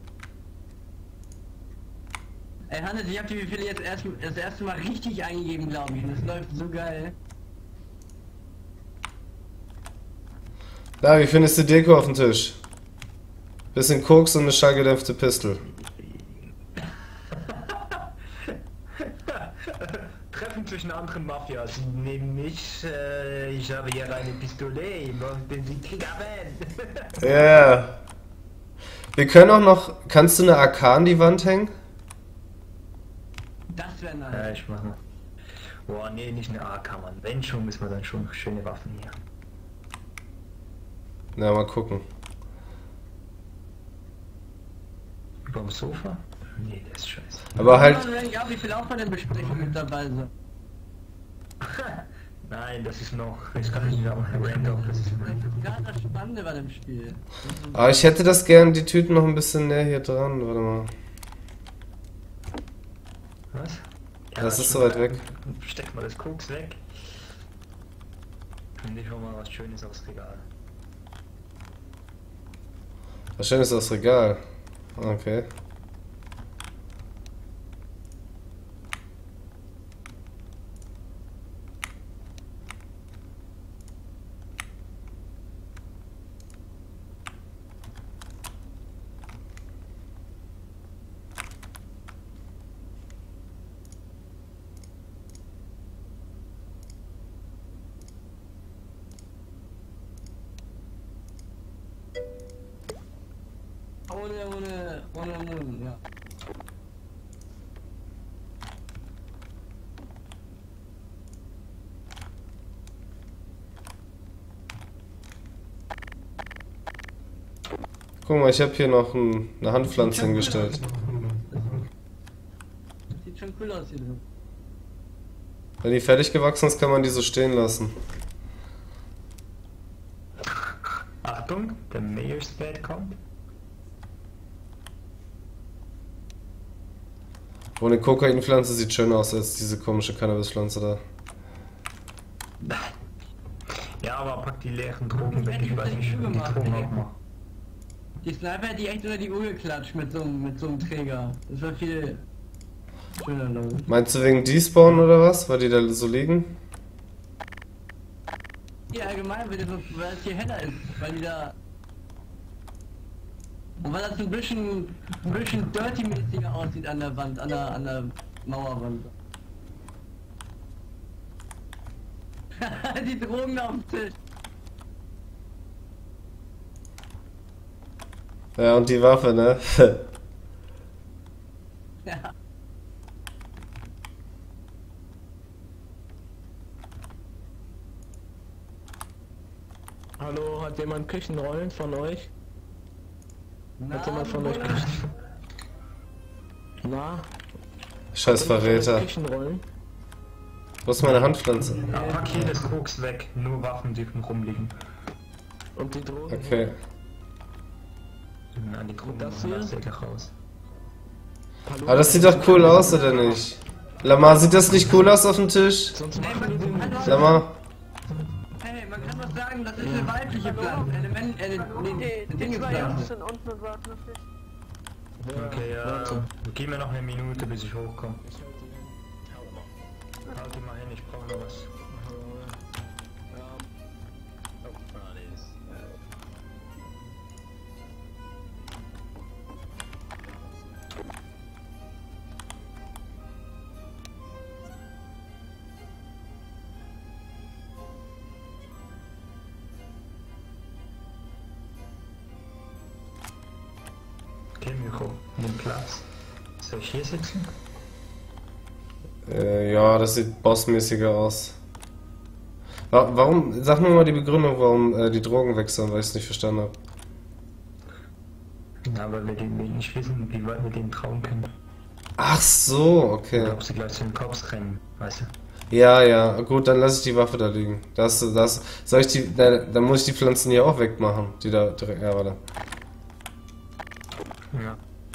Ey Hannes, ich hab die Befehle jetzt das erste Mal richtig eingegeben, glaube ich. Das läuft so geil. Da, wie findest du Deko auf dem Tisch? Bisschen Koks und eine schallgedämpfte Pistole. Treffen zwischen anderen Mafias. Neben mich, ich habe hier eine Pistole, den Sie haben. Ja. Wir können auch noch... Kannst du eine AK an die Wand hängen? Das wäre nice. Ja, ich mache. Boah, nee, nicht eine AK, Mann. Wenn schon, müssen wir dann schon schöne Waffen hier. Na, mal gucken. Über dem Sofa? Nee, das ist scheiße. Aber halt... Ja, wie viel auch bei den Besprechungen mit dabei sind. Nein, das ist noch. Das kann ich nicht auch random. Das ist random. Gerade das Spannende bei dem Spiel. Aber ich hätte das gern, die Tüten noch ein bisschen näher hier dran. Warte mal. Was? Ja, Das ist so weit weg. Steck mal das Koks weg. Und ich hol mal was Schönes aufs Regal. Was schön ist das Regal. Okay. ohne Mund, ja. Guck mal, ich habe hier noch eine Handpflanze hingestellt. Sieht schon cool aus hier drin. Wenn die fertig gewachsen ist, kann man die so stehen lassen. Achtung, der Mayor's Bed kommt. Oh, eine Kokainpflanze sieht schöner aus als diese komische Cannabispflanze da. Ja, aber pack die leeren Drogen weg, ich weiß nicht, wie die Drogen auch mal. Die Sniper hätte ich echt unter die Uhr geklatscht mit so einem Träger. Das war viel schöner, glaube ich. Meinst du wegen Despawn oder was? Weil die da so liegen? Ja, allgemein, weil es hier heller ist, weil die da... Und weil das ein bisschen dirty-mäßiger aussieht an der Wand, an der Mauerwand. Die Drogen auf dem Tisch. Ja, und die Waffe, ne? Ja. Hallo, hat jemand Küchenrollen von euch? Hat jemand von euch Bruder. Küchen... Na? Scheiß Verräter. Küchenrollen? Wo ist meine Handpflanze? Ja, pack hier das Koks weg, nur Waffen dürfen rumliegen. Und die Drogen? Okay. Na, die Drogen das machen hier? das sicher raus. Hallo? Aber das sieht doch cool aus, oder nicht? Lamar, sieht das nicht cool aus auf dem Tisch? Sonst machen wir den... Lamar? Hey, man kann doch sagen, das ist eine weibliche Pflanze, Die zwei Jungs Dingspflanze. sind unten und warten auf dich. Okay, warte. gib mir noch eine Minute, bis ich hochkomme. Halt die mal hin, ich brauche noch was. Okay, Mikro, nimm Platz. Soll ich hier sitzen? Ja, das sieht bossmäßiger aus. Warum, sag mir mal die Begründung, warum die Drogen weg sind, weil ich es nicht verstanden habe. Ja, weil wir nicht wissen, wie weit wir den trauen können. Ach so, okay. Oder ob sie gleich zu den Cops rennen, weißt du? Ja, ja, gut, dann lasse ich die Waffe da liegen. Soll ich die, dann muss ich die Pflanzen hier auch wegmachen, die da direkt, ja, warte. Ja.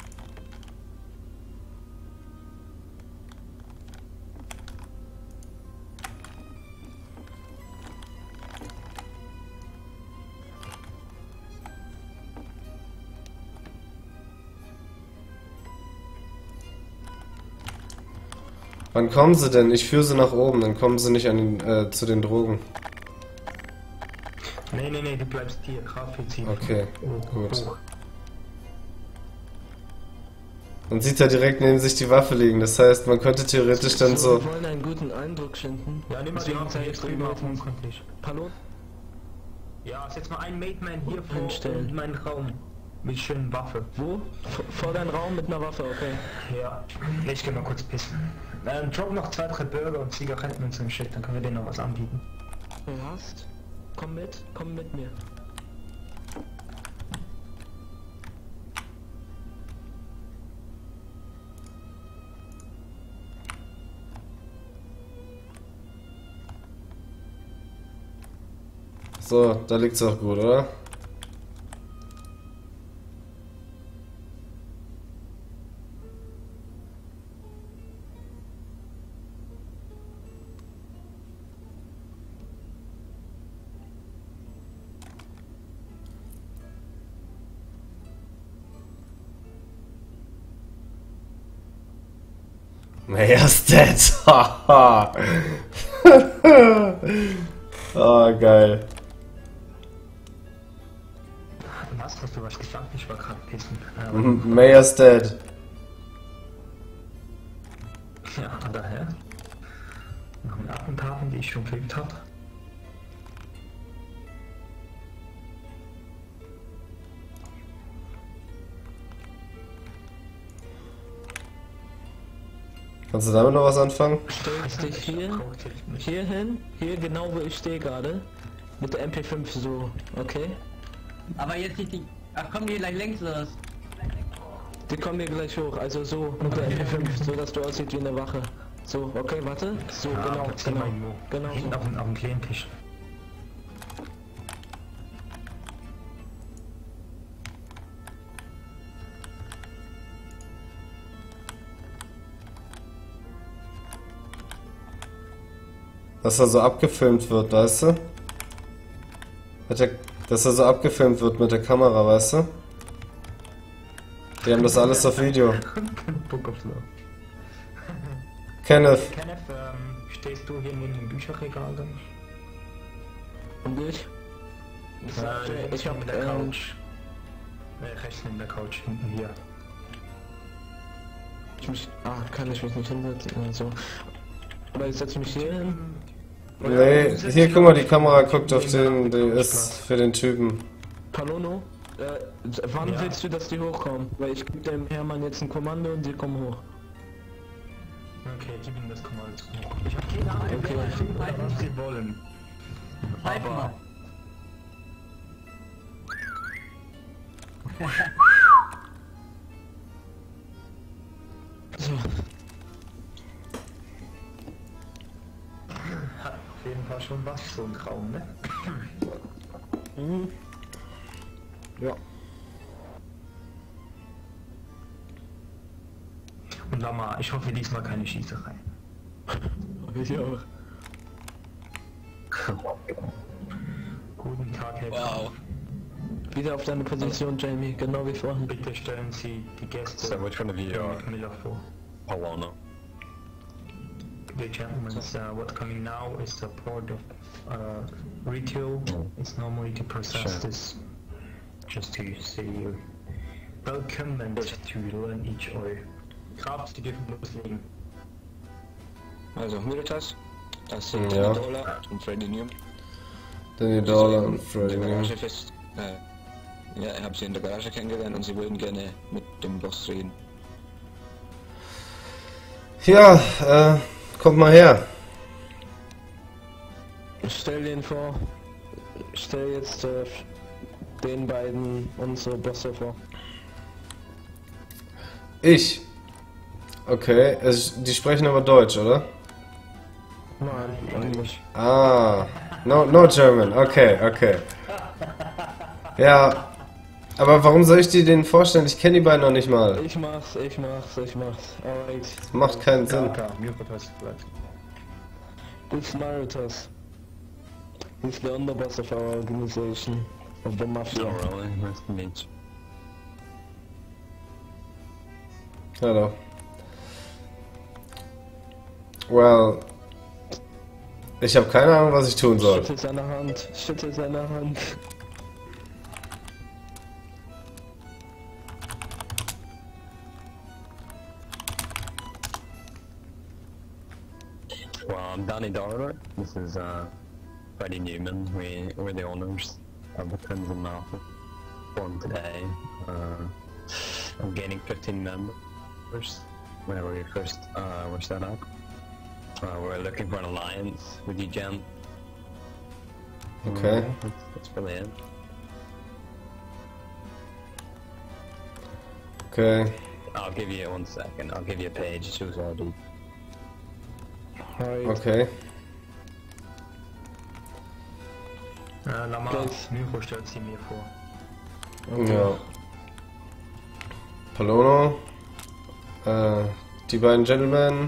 Wann kommen sie denn? Ich führe sie nach oben, dann kommen sie nicht an den, zu den Drogen. Nee, du bleibst hier, Kaffee ziehen. Okay, gut. Hoch. Man sieht ja direkt neben sich die Waffe liegen, das heißt, man könnte theoretisch dann so... Wir wollen einen guten Eindruck schinden. Ja, nimm mal die Deswegen Waffe zeige hier ich drüben drüber auf dem Kontisch. Hallo? Ja, setz mal einen Mateman hier vor Hinstellen. in meinen Raum. Mit schönen Waffe. Wo? Vor deinem Raum mit einer Waffe, okay. Ja, ich geh mal kurz pissen. Drop noch 2, 3 Burger und Zigaretten und so ein Shit, dann können wir denen noch was anbieten. Du hast? Komm mit mir. So, da liegt's auch gut, oder? Mayer's dead. Haha. Oh, geil. Was? Hast du was gesagt? Ich war gerade pissen. Mayer's dead. Ja, daher. Nach den Attentaten, die ich schon verübt habe. Kannst du damit noch was anfangen? Stellst dich hier hin, hier genau wo ich stehe gerade. Mit der MP5 so, okay? Aber jetzt nicht die... Ach, kommen die gleich längs los. Die kommen hier gleich hoch, also so mit der MP5, so dass du aussieht wie eine Wache. So, okay, warte. So, genau. Hinten auf dem kleinen Tisch. Dass er so abgefilmt wird, weißt du? Dass er so abgefilmt wird mit der Kamera, weißt du? Die haben das alles auf Video. Book of Love. Kenneth, Stehst du hier neben dem Bücherregal dann? Und ich? Ich hab mit der Couch. Rechts neben der Couch, hinten hier. Kann ich mich nicht hinsetzen? Also. Oder ich setze mich hier hin? nee, hier guck mal, die Kamera guckt auf den, die ist für den Typen. Palono? Wann willst du, dass die hochkommen? Weil ich gebe dem Hermann jetzt ein Kommando und die kommen hoch. Okay, gib ihm das Kommando. Ich hab keine Ahnung, was sie wollen. Aber... So. Hat auf jeden Fall schon was, so ein Traum, ne? Mhm. Ja. Und Lama, ich hoffe diesmal keine Schießerei. Ich auch. Guten Tag, Herr Wow. Wieder auf deine Position, Jamie, genau wie vorhin. Bitte stellen Sie die Gäste So which one of you are Camilla vor. Palono? The gentlemen, what's coming now is the port of ritual. It's normally to process Sure. this, just to say welcome and to learn each other. Kraft, die dürfen loslegen. Also, Militas, das sind Ja. Dollar und Freddy Newman. Danny Dollar und Freddy Newman. Ja, ich habe sie in der Garage kennengelernt und sie würden gerne mit dem Boss reden. Ja, kommt mal her. Stell den vor. Stell jetzt den beiden unsere Bosse vor. Ich. Okay, die sprechen aber Deutsch, oder? Nein, Englisch. Ah, no German. Okay. Ja, aber warum soll ich dir den vorstellen? Ich kenne die beiden noch nicht mal. Ich mach's. Alright. Macht keinen Sinn. Myokotas vielleicht. It's Maritas. He's the underboss of our organization, of the Mafia. really, nice to meet you. Hello. Well, ich habe keine Ahnung, was ich tun soll. Schüttel seine Hand. Well, I'm Danny Dollar. This is Freddie Newman. We're the owners of the Crimson Mafia. Formed today. I'm gaining 15 members whenever we first were set up. We're looking for an alliance with you, Jen. Okay. That's really it. Okay. I'll give you 1 second. I'll give you a page. It shows all the. Alright. Okay. Lama, Guys. Myro stellt sie mir vor. Ja. Palono. Die beiden Gentlemen.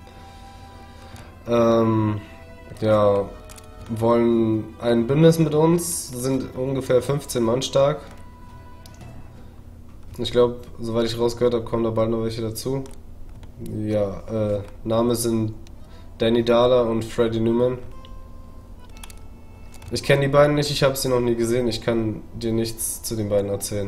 Ja, wollen ein Bündnis mit uns, sind ungefähr 15 Mann stark. Ich glaube, soweit ich rausgehört habe, kommen da bald noch welche dazu. Ja, Name sind Danny Dollar und Freddy Newman. Ich kenne die beiden nicht, ich habe sie noch nie gesehen, ich kann dir nichts zu den beiden erzählen.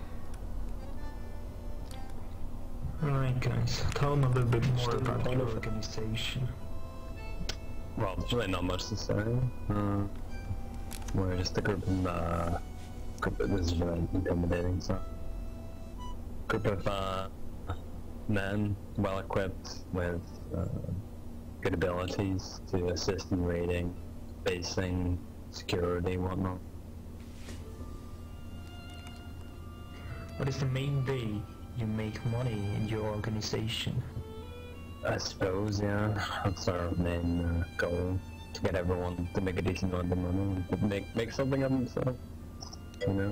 Alright guys, tell them a little bit more about your organization. Well, there's really not much to say. We're just a group of, this is really intimidating, so. Group of, men, well equipped with good abilities to assist in raiding, basing, security, whatnot. What is the main way you make money in your organization? I suppose, yeah, that's our main goal, to get everyone to make a decent amount of money, and make something of themselves, you know?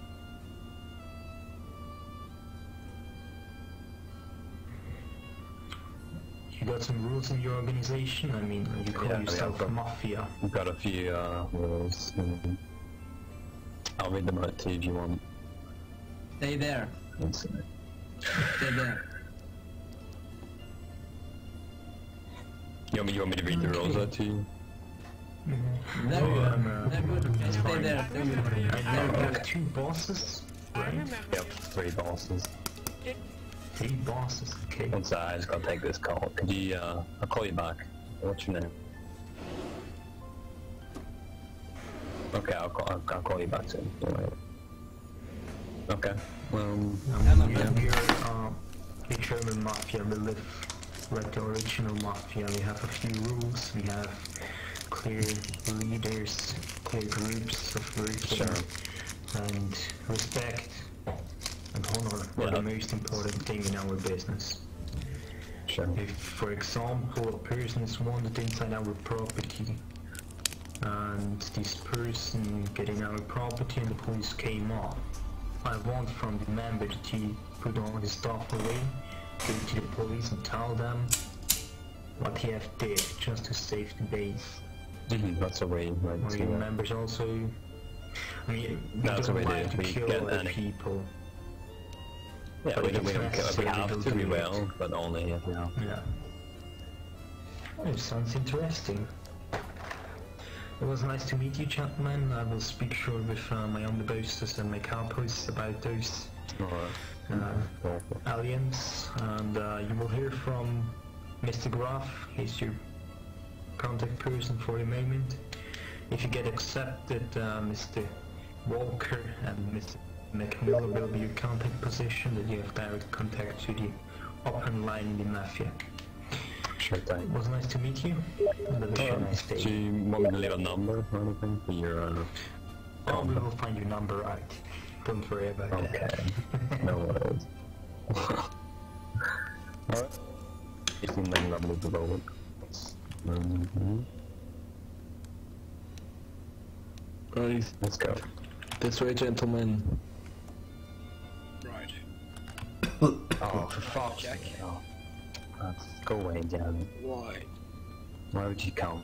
You got some rules in your organization? I mean, you call yourself Mafia. We've got a few rules. I'll read them out to you if you want. Stay there. Let's see. Stay there. You want me to read the rules out to you? Very good. Very good. Just stay there. Stay there. You have 2 bosses, right? Yep, 3 bosses. 3 bosses, okay. One sec, I just gotta take this call. Could you, I'll call you back. What's your name? Okay, I'll call you back soon. Don't worry. Okay, The German Mafia, we live like the original Mafia. We have a few rules, we have clear leaders, clear groups of working, and respect and honor are the most important thing in our business. Sure. If, for example, a person is wanted inside our property, and this person getting our property and the police came off, I want from the member to put all his stuff away, go to the police and tell them what he have did, just to save the base. That's a way, right? Or your members also, I mean, we That's don't a way like to we kill get other any. people. Yeah, But we if don't it's care. If we necessary, have we'll to, we do it. will, but only if we have to. Yeah. Oh, sounds interesting. It was nice to meet you, gentlemen. I will speak short with my underbosses and my cowboys about those aliens, and you will hear from Mr. Graf. He's your contact person for the moment. If you get accepted, Mr. Walker and Mr. McMillan will be your contact position, that you have direct contact to the upper line in the Mafia. Sure thing. It was nice to meet you, and I wish you a nice day. Do you want me to leave a number or anything for your Oh, we will find your number out. Don't worry about that. Okay. No worries. Alright. You seem like a lovely development. Right, Let's go. this way, gentlemen. Right. Oh, for fuck's Jack. sake. Oh. Go away, Jan. Why? Why would you come?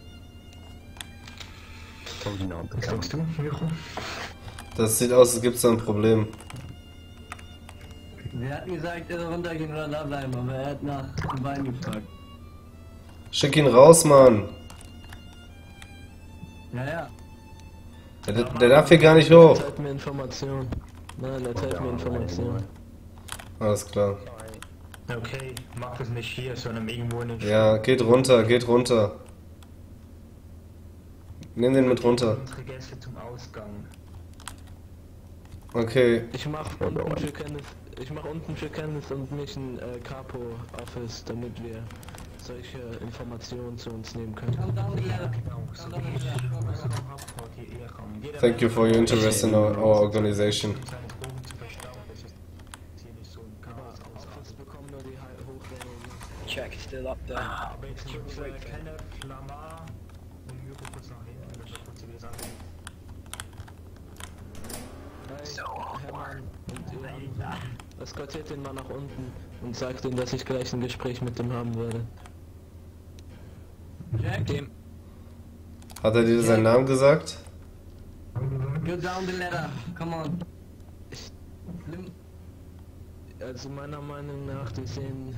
Told you not to Was come. denkst du, Jürgen? Das sieht aus, als gibt es da ein Problem. Wer hat gesagt, er soll runtergehen oder da bleiben, aber er hat nach dem Bein gefragt. Schick ihn raus, Mann. Ja, ja. Der darf hier gar nicht hoch. Er teilt mir Informationen. Nein, er teilt mir Informationen. Alles klar. Okay, mach das nicht hier, sondern irgendwo in den Ja, geht runter, geht runter. Nimm den mit runter. Unsere Gäste zum Ausgang. Okay. Ich mach unten für Kenneth und mich ein Capo-Office, damit wir solche Informationen zu uns nehmen können. Komm down the ladder. Thank you for your interest in our organization. Office bekommen nur die hochrangigen. Check, still up there. Hermann, und eskortiert den mal nach unten und sagt ihm, dass ich gleich ein Gespräch mit dem haben werde. Jack, Hat er dir seinen Namen gesagt? go down the ladder. Come on. Also meiner Meinung nach, die sehen...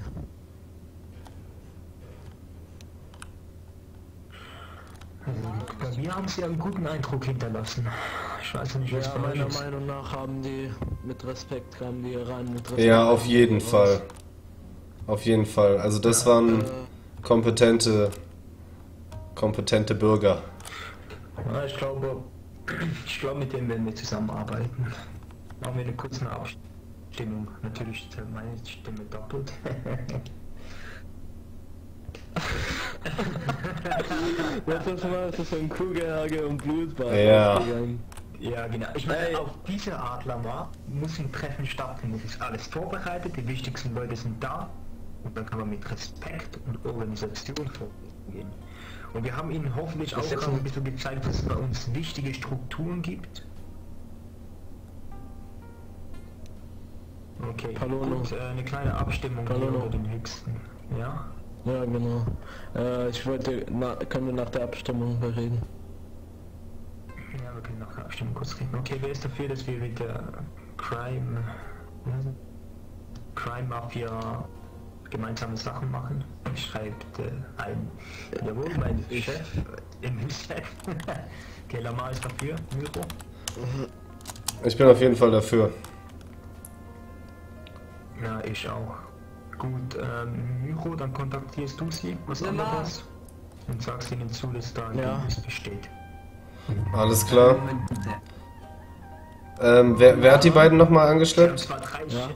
Bei mir haben sie einen guten Eindruck hinterlassen. Ich weiß nicht, was Ja, bei euch meiner ist. Meinung nach haben die mit Respekt, kamen die hier rein mit Respekt. Ja, auf jeden Fall. Auf jeden Fall. Also das waren kompetente Bürger. Ja, ich glaube, mit denen werden wir zusammenarbeiten. Machen wir einen kurzen Abstimmung. Natürlich zählt meine Stimme doppelt. Letztes Mal ist es um Kugelhage und Blutbad Ja. ausgegangen. Ja, genau. Ich meine, auf dieser Adler muss ein Treffen stattfinden. Es ist alles vorbereitet, die wichtigsten Leute sind da. Und dann kann man mit Respekt und Organisation vorgehen. Und wir haben Ihnen hoffentlich auch schon ein bisschen gezeigt, dass es bei uns wichtige Strukturen gibt. Okay, Palono. gut, eine kleine Abstimmung hier Palono. über den höchsten. Ja? Ja, genau. Ich wollte, können wir nach der Abstimmung bereden? Ja, wir können nach der Abstimmung kurz reden. Okay, wer ist dafür, dass wir mit der Crime Mafia gemeinsame Sachen machen? Schreibt ein, jawohl, mein Chef im Chef. Okay, Lamar ist dafür, Miro. Ich bin auf jeden Fall dafür. Ja, ich auch. Gut, Miro, dann kontaktierst du sie, was Lamar. anderes, und sagst ihnen zu, dass da ein Ja. Bündnis besteht. Alles klar. Moment bitte. Wer hat die beiden nochmal Und angeschleppt? zwar drei Ja.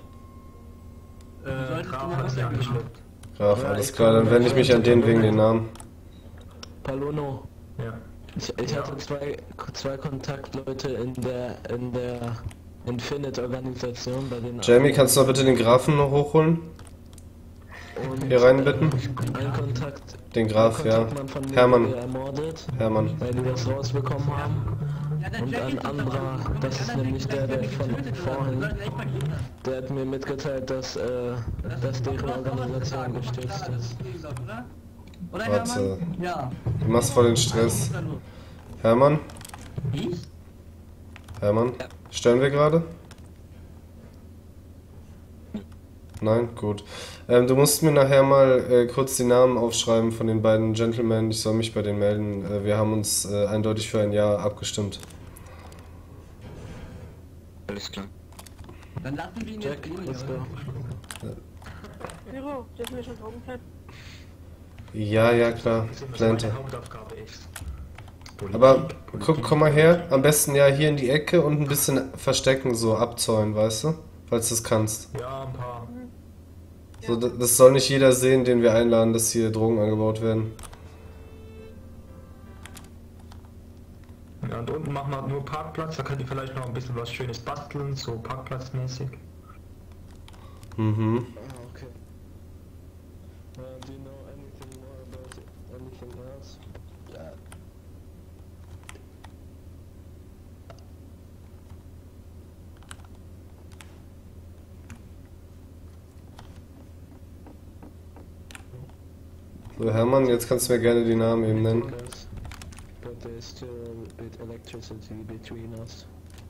Graf hat sie angeschleppt. Graf, Ja, alles ich klar, dann kann- wende ich mich an den wegen den Namen. Palono. Ja. Ich hatte zwei Kontaktleute in der Infinite-Organisation, bei denen Jamie, kannst du noch bitte den Grafen noch hochholen? und, Hier rein bitten? Ein Kontakt. Den Graf, ein ja. Kontaktmann von mir Hermann. wurde ermordet, Hermann. weil die das rausbekommen haben. Ja, der Und Jack ein ist anderer, doch- das ist nämlich der von vorhin, Wir sollten echt mal gehen. der hat mir mitgeteilt, dass deren Organisation gestürzt ist. Oder? Oder Warte. Hermann? Ja. Du machst voll den Stress. Hermann? Ich? Hermann? Stören wir gerade? Nein? Gut. Du musst mir nachher mal kurz die Namen aufschreiben von den beiden Gentlemen. Ich soll mich bei denen melden. Wir haben uns eindeutig für ein Jahr abgestimmt. Alles klar. Dann lassen wir ihn Jack, jetzt gehen, let's oder? go. Miro, dürfen wir schon Drogen kennen? Ja, ja, klar. Was meine Plante. Hauptaufgabe ist. Politik, Aber Politik. komm mal her. Am besten ja hier in die Ecke und ein bisschen verstecken, so abzäunen, weißt du? Falls du es kannst. Ja, ein paar. So, das soll nicht jeder sehen, den wir einladen, dass hier Drogen angebaut werden. Ja, und unten machen wir halt nur Parkplatz, da könnt ihr vielleicht noch ein bisschen was Schönes basteln, so parkplatzmäßig. Mhm. Okay. Do you know anything more about anything else? So, Hermann, jetzt kannst du mir gerne die Namen eben nennen. Because, but there's still a bit electricity between us.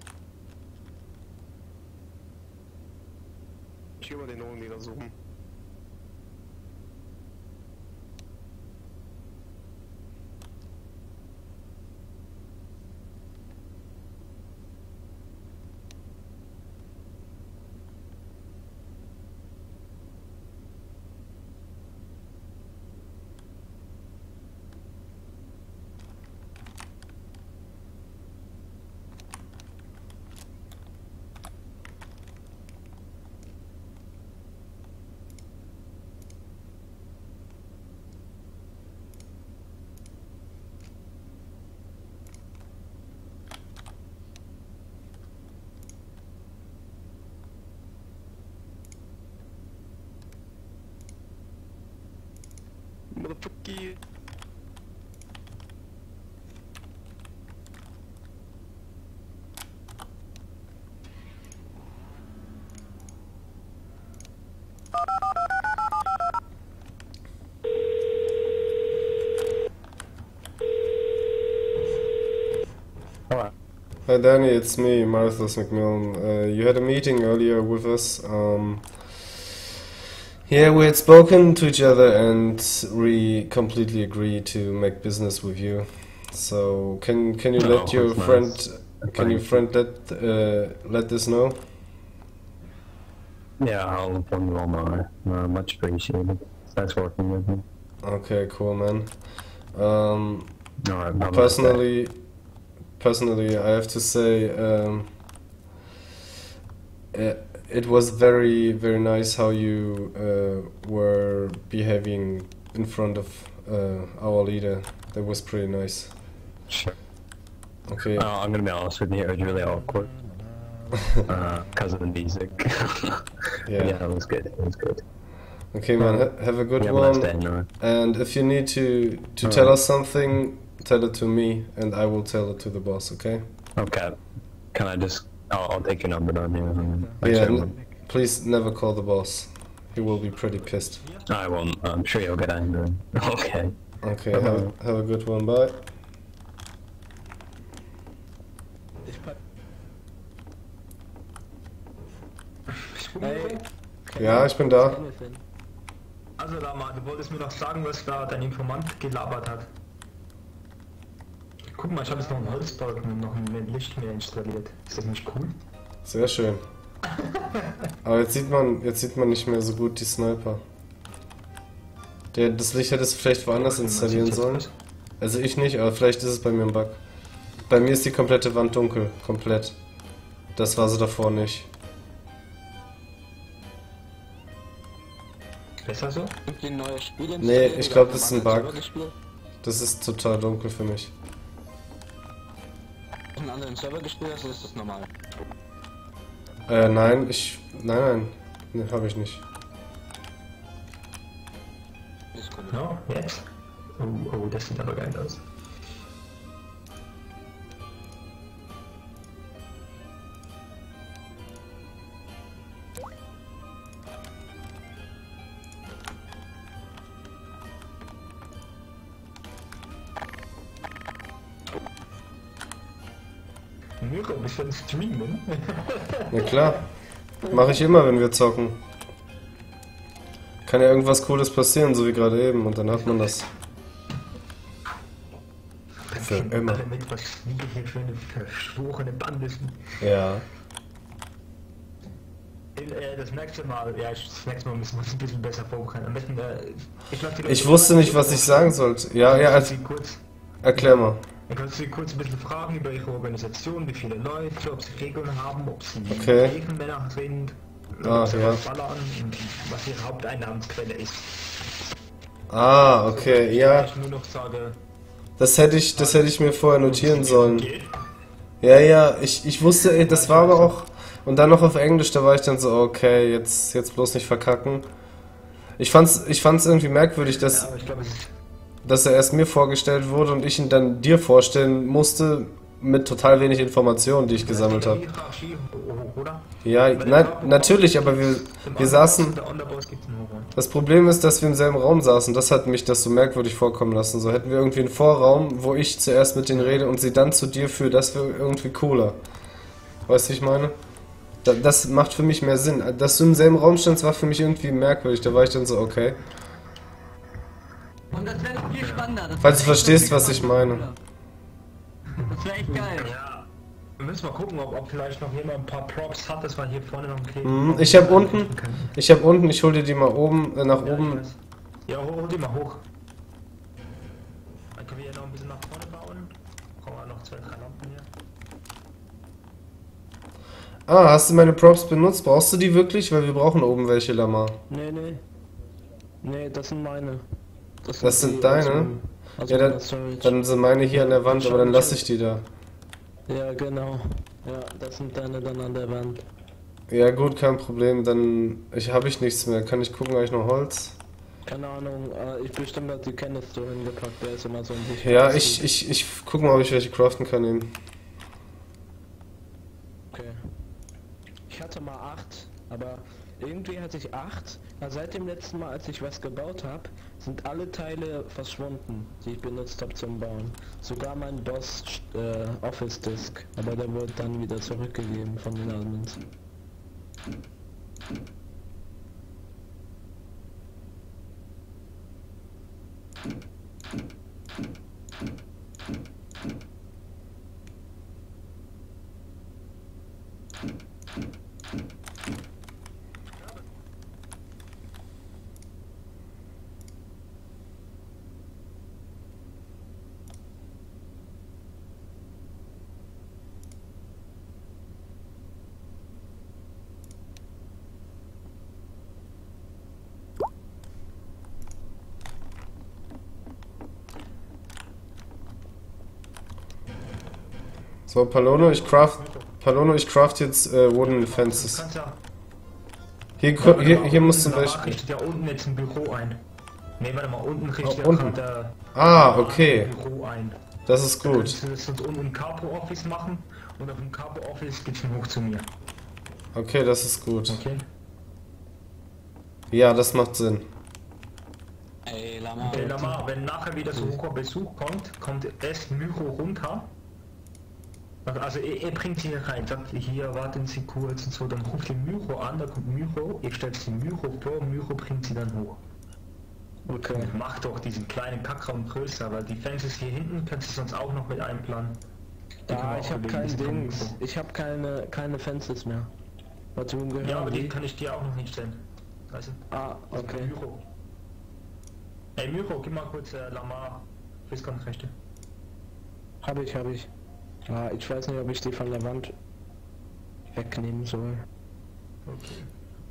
Ich geh mal den Ohren wieder suchen. Motherfucker. Hello. Hi Danny, it's me, Marthas McMillan. You had a meeting earlier with us. Yeah, we had spoken to each other and we completely agreed to make business with you. So can you Oh, let your that's friend nice. can your friend let this know? Yeah, I'll inform you all more. Much appreciated. Thanks for working with me. Okay, cool, man. Alright, have a nice day. Personally, I have to say, it was very, very nice how you were behaving in front of our leader. That was pretty nice. Sure. Okay. I'm gonna be honest with you, it was really awkward. Because of the music. Yeah. Yeah, it was good. It was good. Okay, man. Have a good You have a one. nice day, no? And if you need to tell us something, tell it to me, and I will tell it to the boss. Okay? Okay. Can I just... I'll take your number down here. Yeah. Please never call the boss. He will be pretty pissed. I won't. I'm sure he'll get angry. Okay. Okay. Have a good one. Bye. Hey. Ja, ich bin da. Also Lama, du wolltest mir doch sagen, was da dein Informant gelabert hat. Guck mal, ich habe jetzt noch einen Holzbalken und noch ein Licht mehr installiert. Ist das nicht cool? Sehr schön. Aber jetzt sieht man nicht mehr so gut die Sniper. Das Licht hätte es vielleicht woanders installieren sollen. Also ich nicht, aber vielleicht ist es bei mir ein Bug. Bei mir ist die komplette Wand dunkel. Komplett. Das war sie davor nicht. Besser so? Irgendwie ein neues Spiel Nee, ich glaube, das ist ein oder Bug. anderen Server gespielt? Das ist total dunkel für mich. Einen anderen Server gespielt hast, ist das normal. Nein, nein. Nee, habe ich nicht. Ist cool. No, jetzt? Oh, das sieht aber geil aus. Mirko, bist du am Streamen? Na klar. Mache ich immer, wenn wir zocken. Kann ja irgendwas Cooles passieren, so wie gerade eben, und dann hat man das. Für immer. Alle mit, was wir hier für eine verschworene Bande sind. Ja. Das nächste Mal, ja, das nächste Mal müssen wir uns ein bisschen besser vorbereiten. Am besten, Ich wusste nicht, was ich sagen sollte. Ja, also, erklär mal. Dann kannst du sie kurz ein bisschen fragen über ihre Organisation, wie viele Leute, ob sie Regeln haben, ob sie Okay. Ehrenmänner sind, Ah, ob sie ja. ballern und was ihre Haupteinnahmensquelle ist. Ah, okay, ja. Ich nur noch sage, Das hätte ich mir vorher notieren sollen. Ja, ja, ich wusste, das war aber auch... Und dann noch auf Englisch, da war ich dann so, okay, jetzt bloß nicht verkacken. Ich fand's irgendwie merkwürdig, ja, aber ich glaube, es ist dass er erst mir vorgestellt wurde und ich ihn dann dir vorstellen musste, mit total wenig Informationen, die ich gesammelt habe. Hierarchie, oder? Ja, natürlich, aber wir saßen... Der Underboss gibt's einen Horror. Das Problem ist, dass wir im selben Raum saßen. Das hat mich das so merkwürdig vorkommen lassen. So hätten wir irgendwie einen Vorraum, wo ich zuerst mit denen rede und sie dann zu dir führe, das wäre irgendwie cooler. Weißt du, wie ich meine? Das macht für mich mehr Sinn. Dass du im selben Raum standst, war für mich irgendwie merkwürdig. Da war ich dann so, okay. Und das wäre viel spannender. Das Falls du wär echt verstehst, viel was ich spannender. meine. Das wäre echt geil. Ja, wir müssen mal gucken, ob vielleicht noch jemand ein paar Props hat, dass wir hier vorne noch einen Kleben. Ich habe unten, ich hol dir die mal oben, nach Ja, oben. ich weiß. Ja, hol die mal hoch. Dann können wir hier noch ein bisschen nach vorne bauen. Brauchen wir noch 2, 3 Lampen hier. Ah, hast du meine Props benutzt? Brauchst du die wirklich? Weil wir brauchen oben welche, Lama. Nee. Nee, das sind meine. Das sind die deine? Ja, meiner Storage. dann sind meine hier an der Wand, aber dann lasse ich die da. Ja, genau. Ja, das sind deine dann an der Wand. Ja gut, kein Problem, dann habe ich nichts mehr. Kann ich gucken, habe ich noch Holz? Keine Ahnung, ich bestimmt hat die Kenneth so hingepackt, der ist immer so ein bisschen. Ja, ich guck mal, ob ich welche craften kann eben. Okay. Ich hatte mal 8, aber irgendwie hatte ich 8. Also seit dem letzten Mal, als ich was gebaut habe, sind alle Teile verschwunden, die ich benutzt habe zum Bauen. Sogar mein DOS Office Disk, aber der wurde dann wieder zurückgegeben von den Admins. So, Palono, ich craft jetzt Wooden Fences. Kannst ja. Hier muss zum Beispiel... richtet ja unten jetzt ein Büro ein. Ne, warte mal, unten richtet ja unten. gerade Ah, okay. ein Büro ein. Das ist gut. Kannst du das jetzt unten im Capo Office machen und auf dem Capo Office geht's dann hoch zu mir. Okay, das ist gut. Okay? Ja, das macht Sinn. Ey, Lama. Okay, Lamar, wenn nachher wieder so hoher Besuch kommt, kommt erst Myro runter. Also er bringt sie hier rein, sagt hier, warten Sie kurz und so, dann ruft den Myro an, da kommt Myro, ihr stellt den Myro vor, Myro bringt sie dann hoch. Okay. Und macht doch diesen kleinen Kackraum größer, weil die Fences hier hinten kannst du sonst auch noch mit einplanen. Die können wir Ja, auch ich habe belegen, kein die kommen Dings. hoch. Ich habe keine Fences mehr. Warte, wem gehören Ja, aber die die? kann ich dir auch noch nicht stellen. Weißt du? Ah, Also okay. Myro. Ey Myro, gib mal kurz Lamar Fließbandrechte. Hab ich. Ah, ich weiß nicht, ob ich die von der Wand wegnehmen soll. Okay.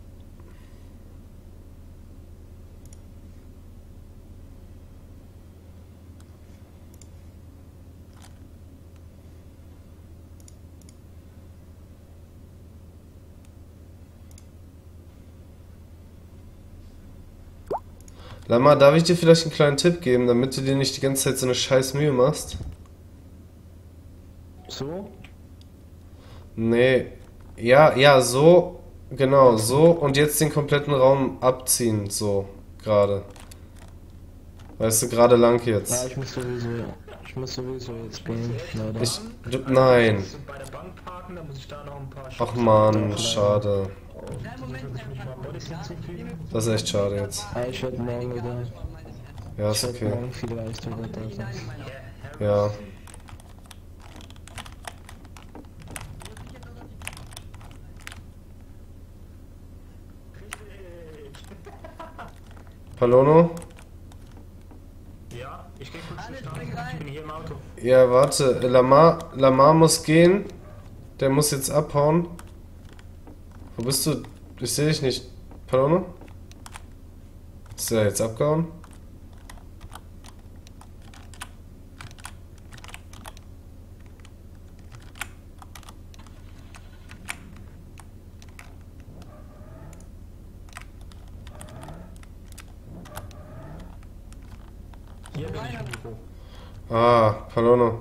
Lama, darf ich dir vielleicht einen kleinen Tipp geben, damit du dir nicht die ganze Zeit so eine scheiß Mühe machst? So? Nee. Ja, so. Genau, so. Und jetzt den kompletten Raum abziehen, so. Gerade. Weißt du, gerade lang Ja, jetzt. ich muss sowieso jetzt gehen, leider. Nein. Also bei der Bank parken, da muss ich da noch ein paar Ach man, schade. Bodies hinzufügen. Das ist echt schade jetzt. Ah, ich werde morgen wieder. Ja, Ich ist werde okay. morgen vielleicht wieder da sein. Ja. Palono? Ja, ich gehe kurz zur Straße. Ich bin hier im Auto. Ja, warte. Lamar muss gehen. Der muss jetzt abhauen. Wo bist du? Ich sehe dich nicht. Palono? Ist der jetzt abgehauen? Hier bin ich im Büro. Ah, Palono.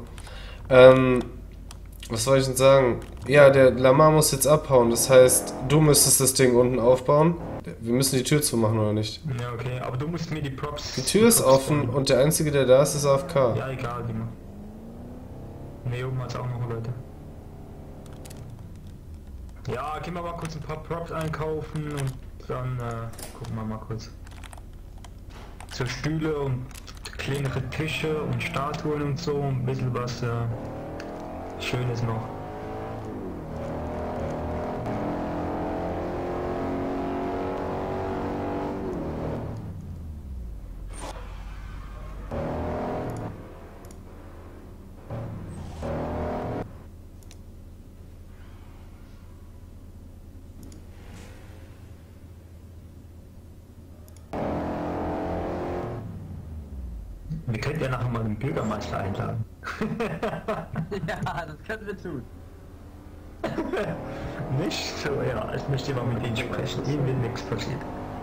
Was soll ich denn sagen? Ja, der Lamar muss jetzt abhauen. Das heißt, du müsstest das Ding unten aufbauen. Wir müssen die Tür zumachen, oder nicht? Ja, okay, aber du musst mir die Props... Die Tür ist offen und der Einzige, der da ist, ist AFK. Ja, egal, geh mal. Ne, oben hat's auch noch Leute. Ja, gehen wir mal kurz ein paar Props einkaufen und dann gucken wir mal kurz. So Stühle und kleinere Tische und Statuen und so, ein bisschen was Schönes noch. Wir könnten ja nachher mal den Bürgermeister einladen. Ja, das können wir tun. Nicht so, ja, ich möchte mal mit ihnen sprechen, ihnen wird nichts passiert.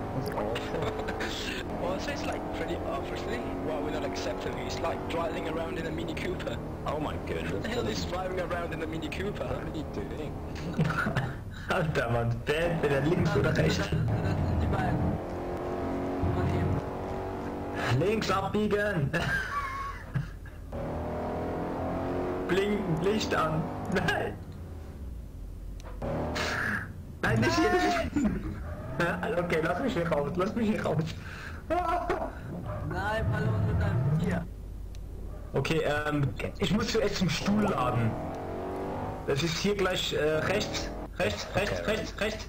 Well, it says like pretty obviously. Why we're not accepting it? It's like driving around in a Mini Cooper. Oh my goodness. What the hell is driving around in a Mini Cooper? What are you doing? Alter Mann, wer entweder links oder rechts? Das sind die beiden. Und eben. Links abbiegen! Blinken, Licht an! Nein! Nein, nicht hier! Okay, lass mich hier raus, lass mich hier raus! Nein, Ballon und dann hier. Okay, ich muss zuerst zum Stuhl laden. Das ist hier gleich rechts. Rechts.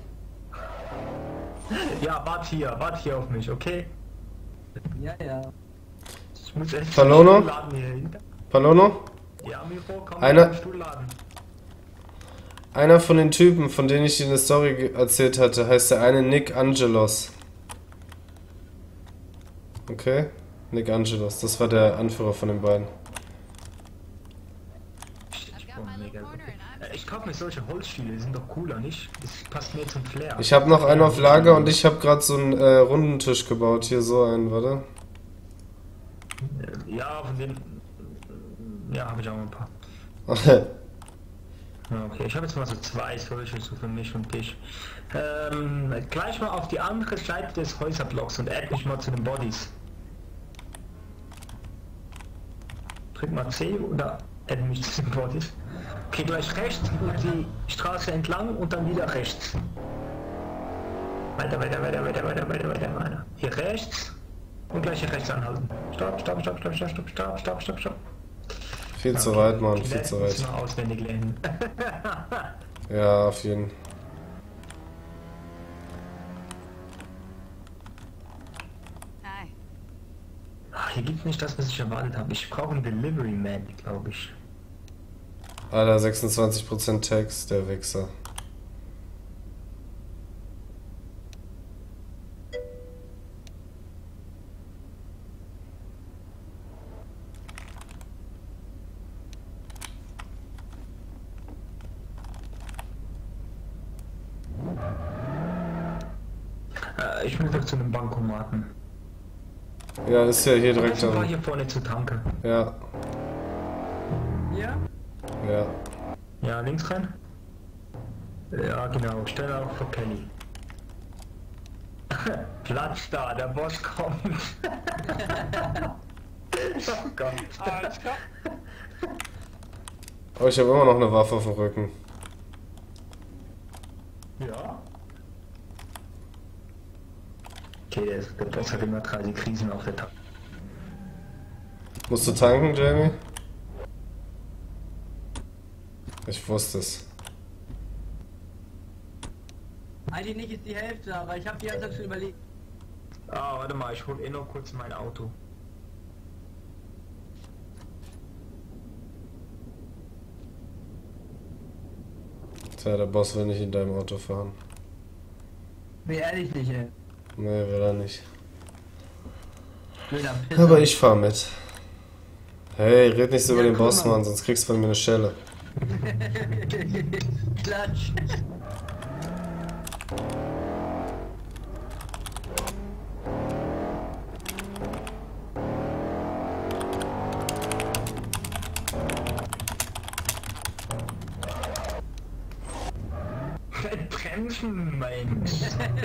Ja, wart hier auf mich, okay? Ja, ja. Ich muss erst Palono? zum Stuhl laden hier hinter. Palono? Ja, Miro, komm Einer- zum Stuhl laden. Einer von den Typen, von denen ich dir eine Story erzählt hatte, heißt der eine Nick Angelos. Okay? Nick Angelos, das war der Anführer von den beiden. Ich brauche mega kaufe mir solche Holzstühle, die sind doch cooler, nicht? Das passt mehr zum Flair. Ich habe noch einen auf Lager und ich habe gerade so einen runden Tisch gebaut. Hier so einen, warte. Ja, von den... Ja, habe ich auch ein paar. Ja, okay, ich habe jetzt mal so 2 solche, so für mich und dich. Gleich mal auf die andere Seite des Häuserblocks und add mich mal zu den Bodies. Drück mal C oder add mich zu den Bodies. Okay, gleich rechts und die Straße entlang und dann wieder rechts. Weiter. Hier rechts und gleich hier rechts anhalten. Stopp. Viel zu weit, Mann, viel zu weit. Mal auswendig lernen. Ja, auf jeden Fall. Hier gibt nicht das, was ich erwartet habe. Ich brauche einen Delivery Man, glaube ich. Alter, 26% Text, der Wichser. Ich will doch zu einem Bankomaten. Ja, ist ja hier direkt Ich war am... hier vorne zu tanken. Ja, Ja? ja. Ja, links rein. Ja, genau. Stell auch für Penny. Platz da, der Boss kommt. Oh Gott. Alles klar. Oh, ich habe immer noch eine Waffe auf dem Rücken. Ja. Okay, der Boss hat immer 30 Krisen auf der Tag. Musst du tanken, Jamie? Ich wusste es. Eigentlich nicht ist die Hälfte, aber ich habe die ganze Zeit schon überlegt. Ah, warte mal, ich hol noch kurz mein Auto. Tja, der Boss will nicht in deinem Auto fahren. Nee, ehrlich nicht, ey. Nee, will er nicht. Blöder Pisser. Aber ich fahr mit. Hey, red nicht so Ja, über den guck Boss, mal. Mann, sonst kriegst du von mir eine Schelle. Klatsch. Bremsen, Mensch.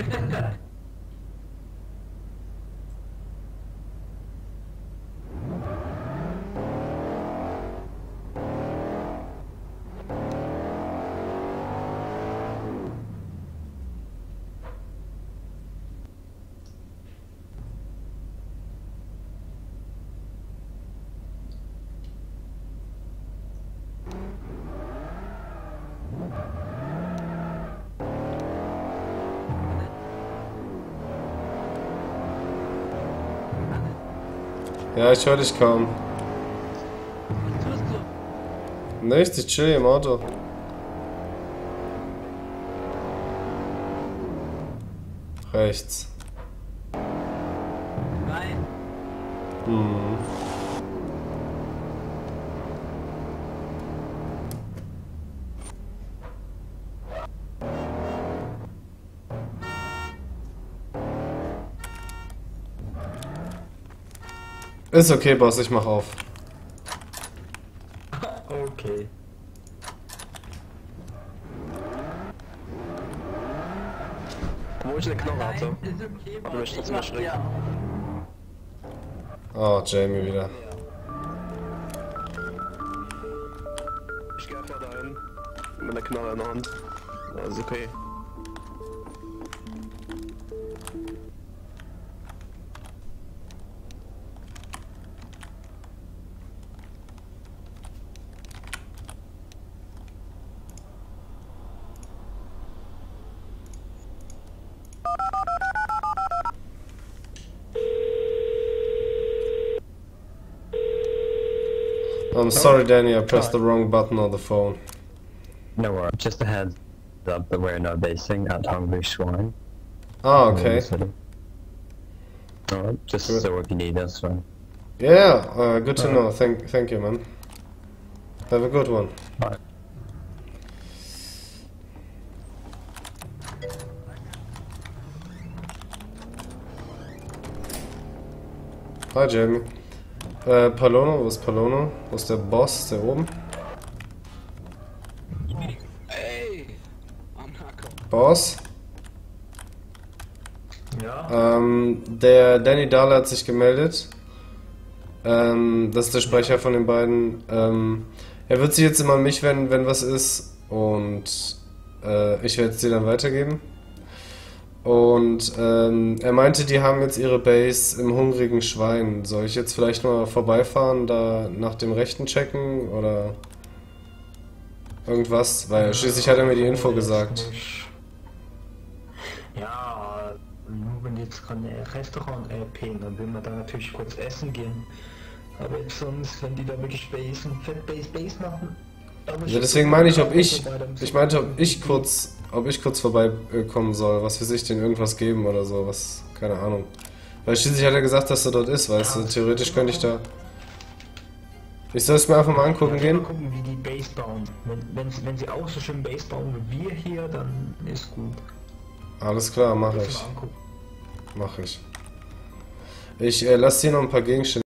Ja, ich höre dich kaum. Was tust du? Nichts, ich chill im Auto. Rechts. Nein. Hm. Ist okay, Boss, ich mach auf. Okay. Wo ist der Knochen, Nein, also? ist okay, Aber Mann. mich Ich trotzdem mach erschrecken. dir Oh, Jamie wieder. Ich geh einfach dahin. Mit der Knarre in der Hand. Also okay. I'm sorry, Danny, I pressed the wrong button on the phone. No worries, just a heads up that we're now basing at Hungry Swine. Ah, in the okay. city. Alright, just Good. so if you need us, right? Yeah, good to know. Thank you, man. Have a good one. Bye. Hi Jamie. Palono, wo ist Palono? Wo ist der Boss? Ist der oben? Hey! I'm Hako. Boss? Ja, Der Danny Dahl hat sich gemeldet. Das ist der Sprecher von den beiden. Er wird sich jetzt immer an mich wenden, wenn was ist. Und ich werde es dir dann weitergeben. Und er meinte, die haben jetzt ihre Base im Hungrigen Schwein. Soll ich jetzt vielleicht mal vorbeifahren, da nach dem Rechten checken oder irgendwas? Weil schließlich hat er mir die Info gesagt. ja, nur wenn jetzt gerade ein Restaurant erpähen, dann will man da natürlich kurz essen gehen. Aber jetzt sonst, wenn die da wirklich Fett Base machen. Ja, deswegen meine ich, ich meinte, ob ich kurz vorbeikommen soll, was weiß ich, denen irgendwas geben oder so, was, keine Ahnung. Weil schließlich hat er gesagt, dass er dort ist, weißt du, theoretisch könnte ich da... Ich soll es mir einfach mal angucken gehen? Mal gucken, wie die Base bauen. Wenn sie auch so schön Base bauen wie wir hier, dann ist gut. Alles klar, mache ich. Mal angucken. Mach ich. Ich lasse hier noch ein paar Gegenstände.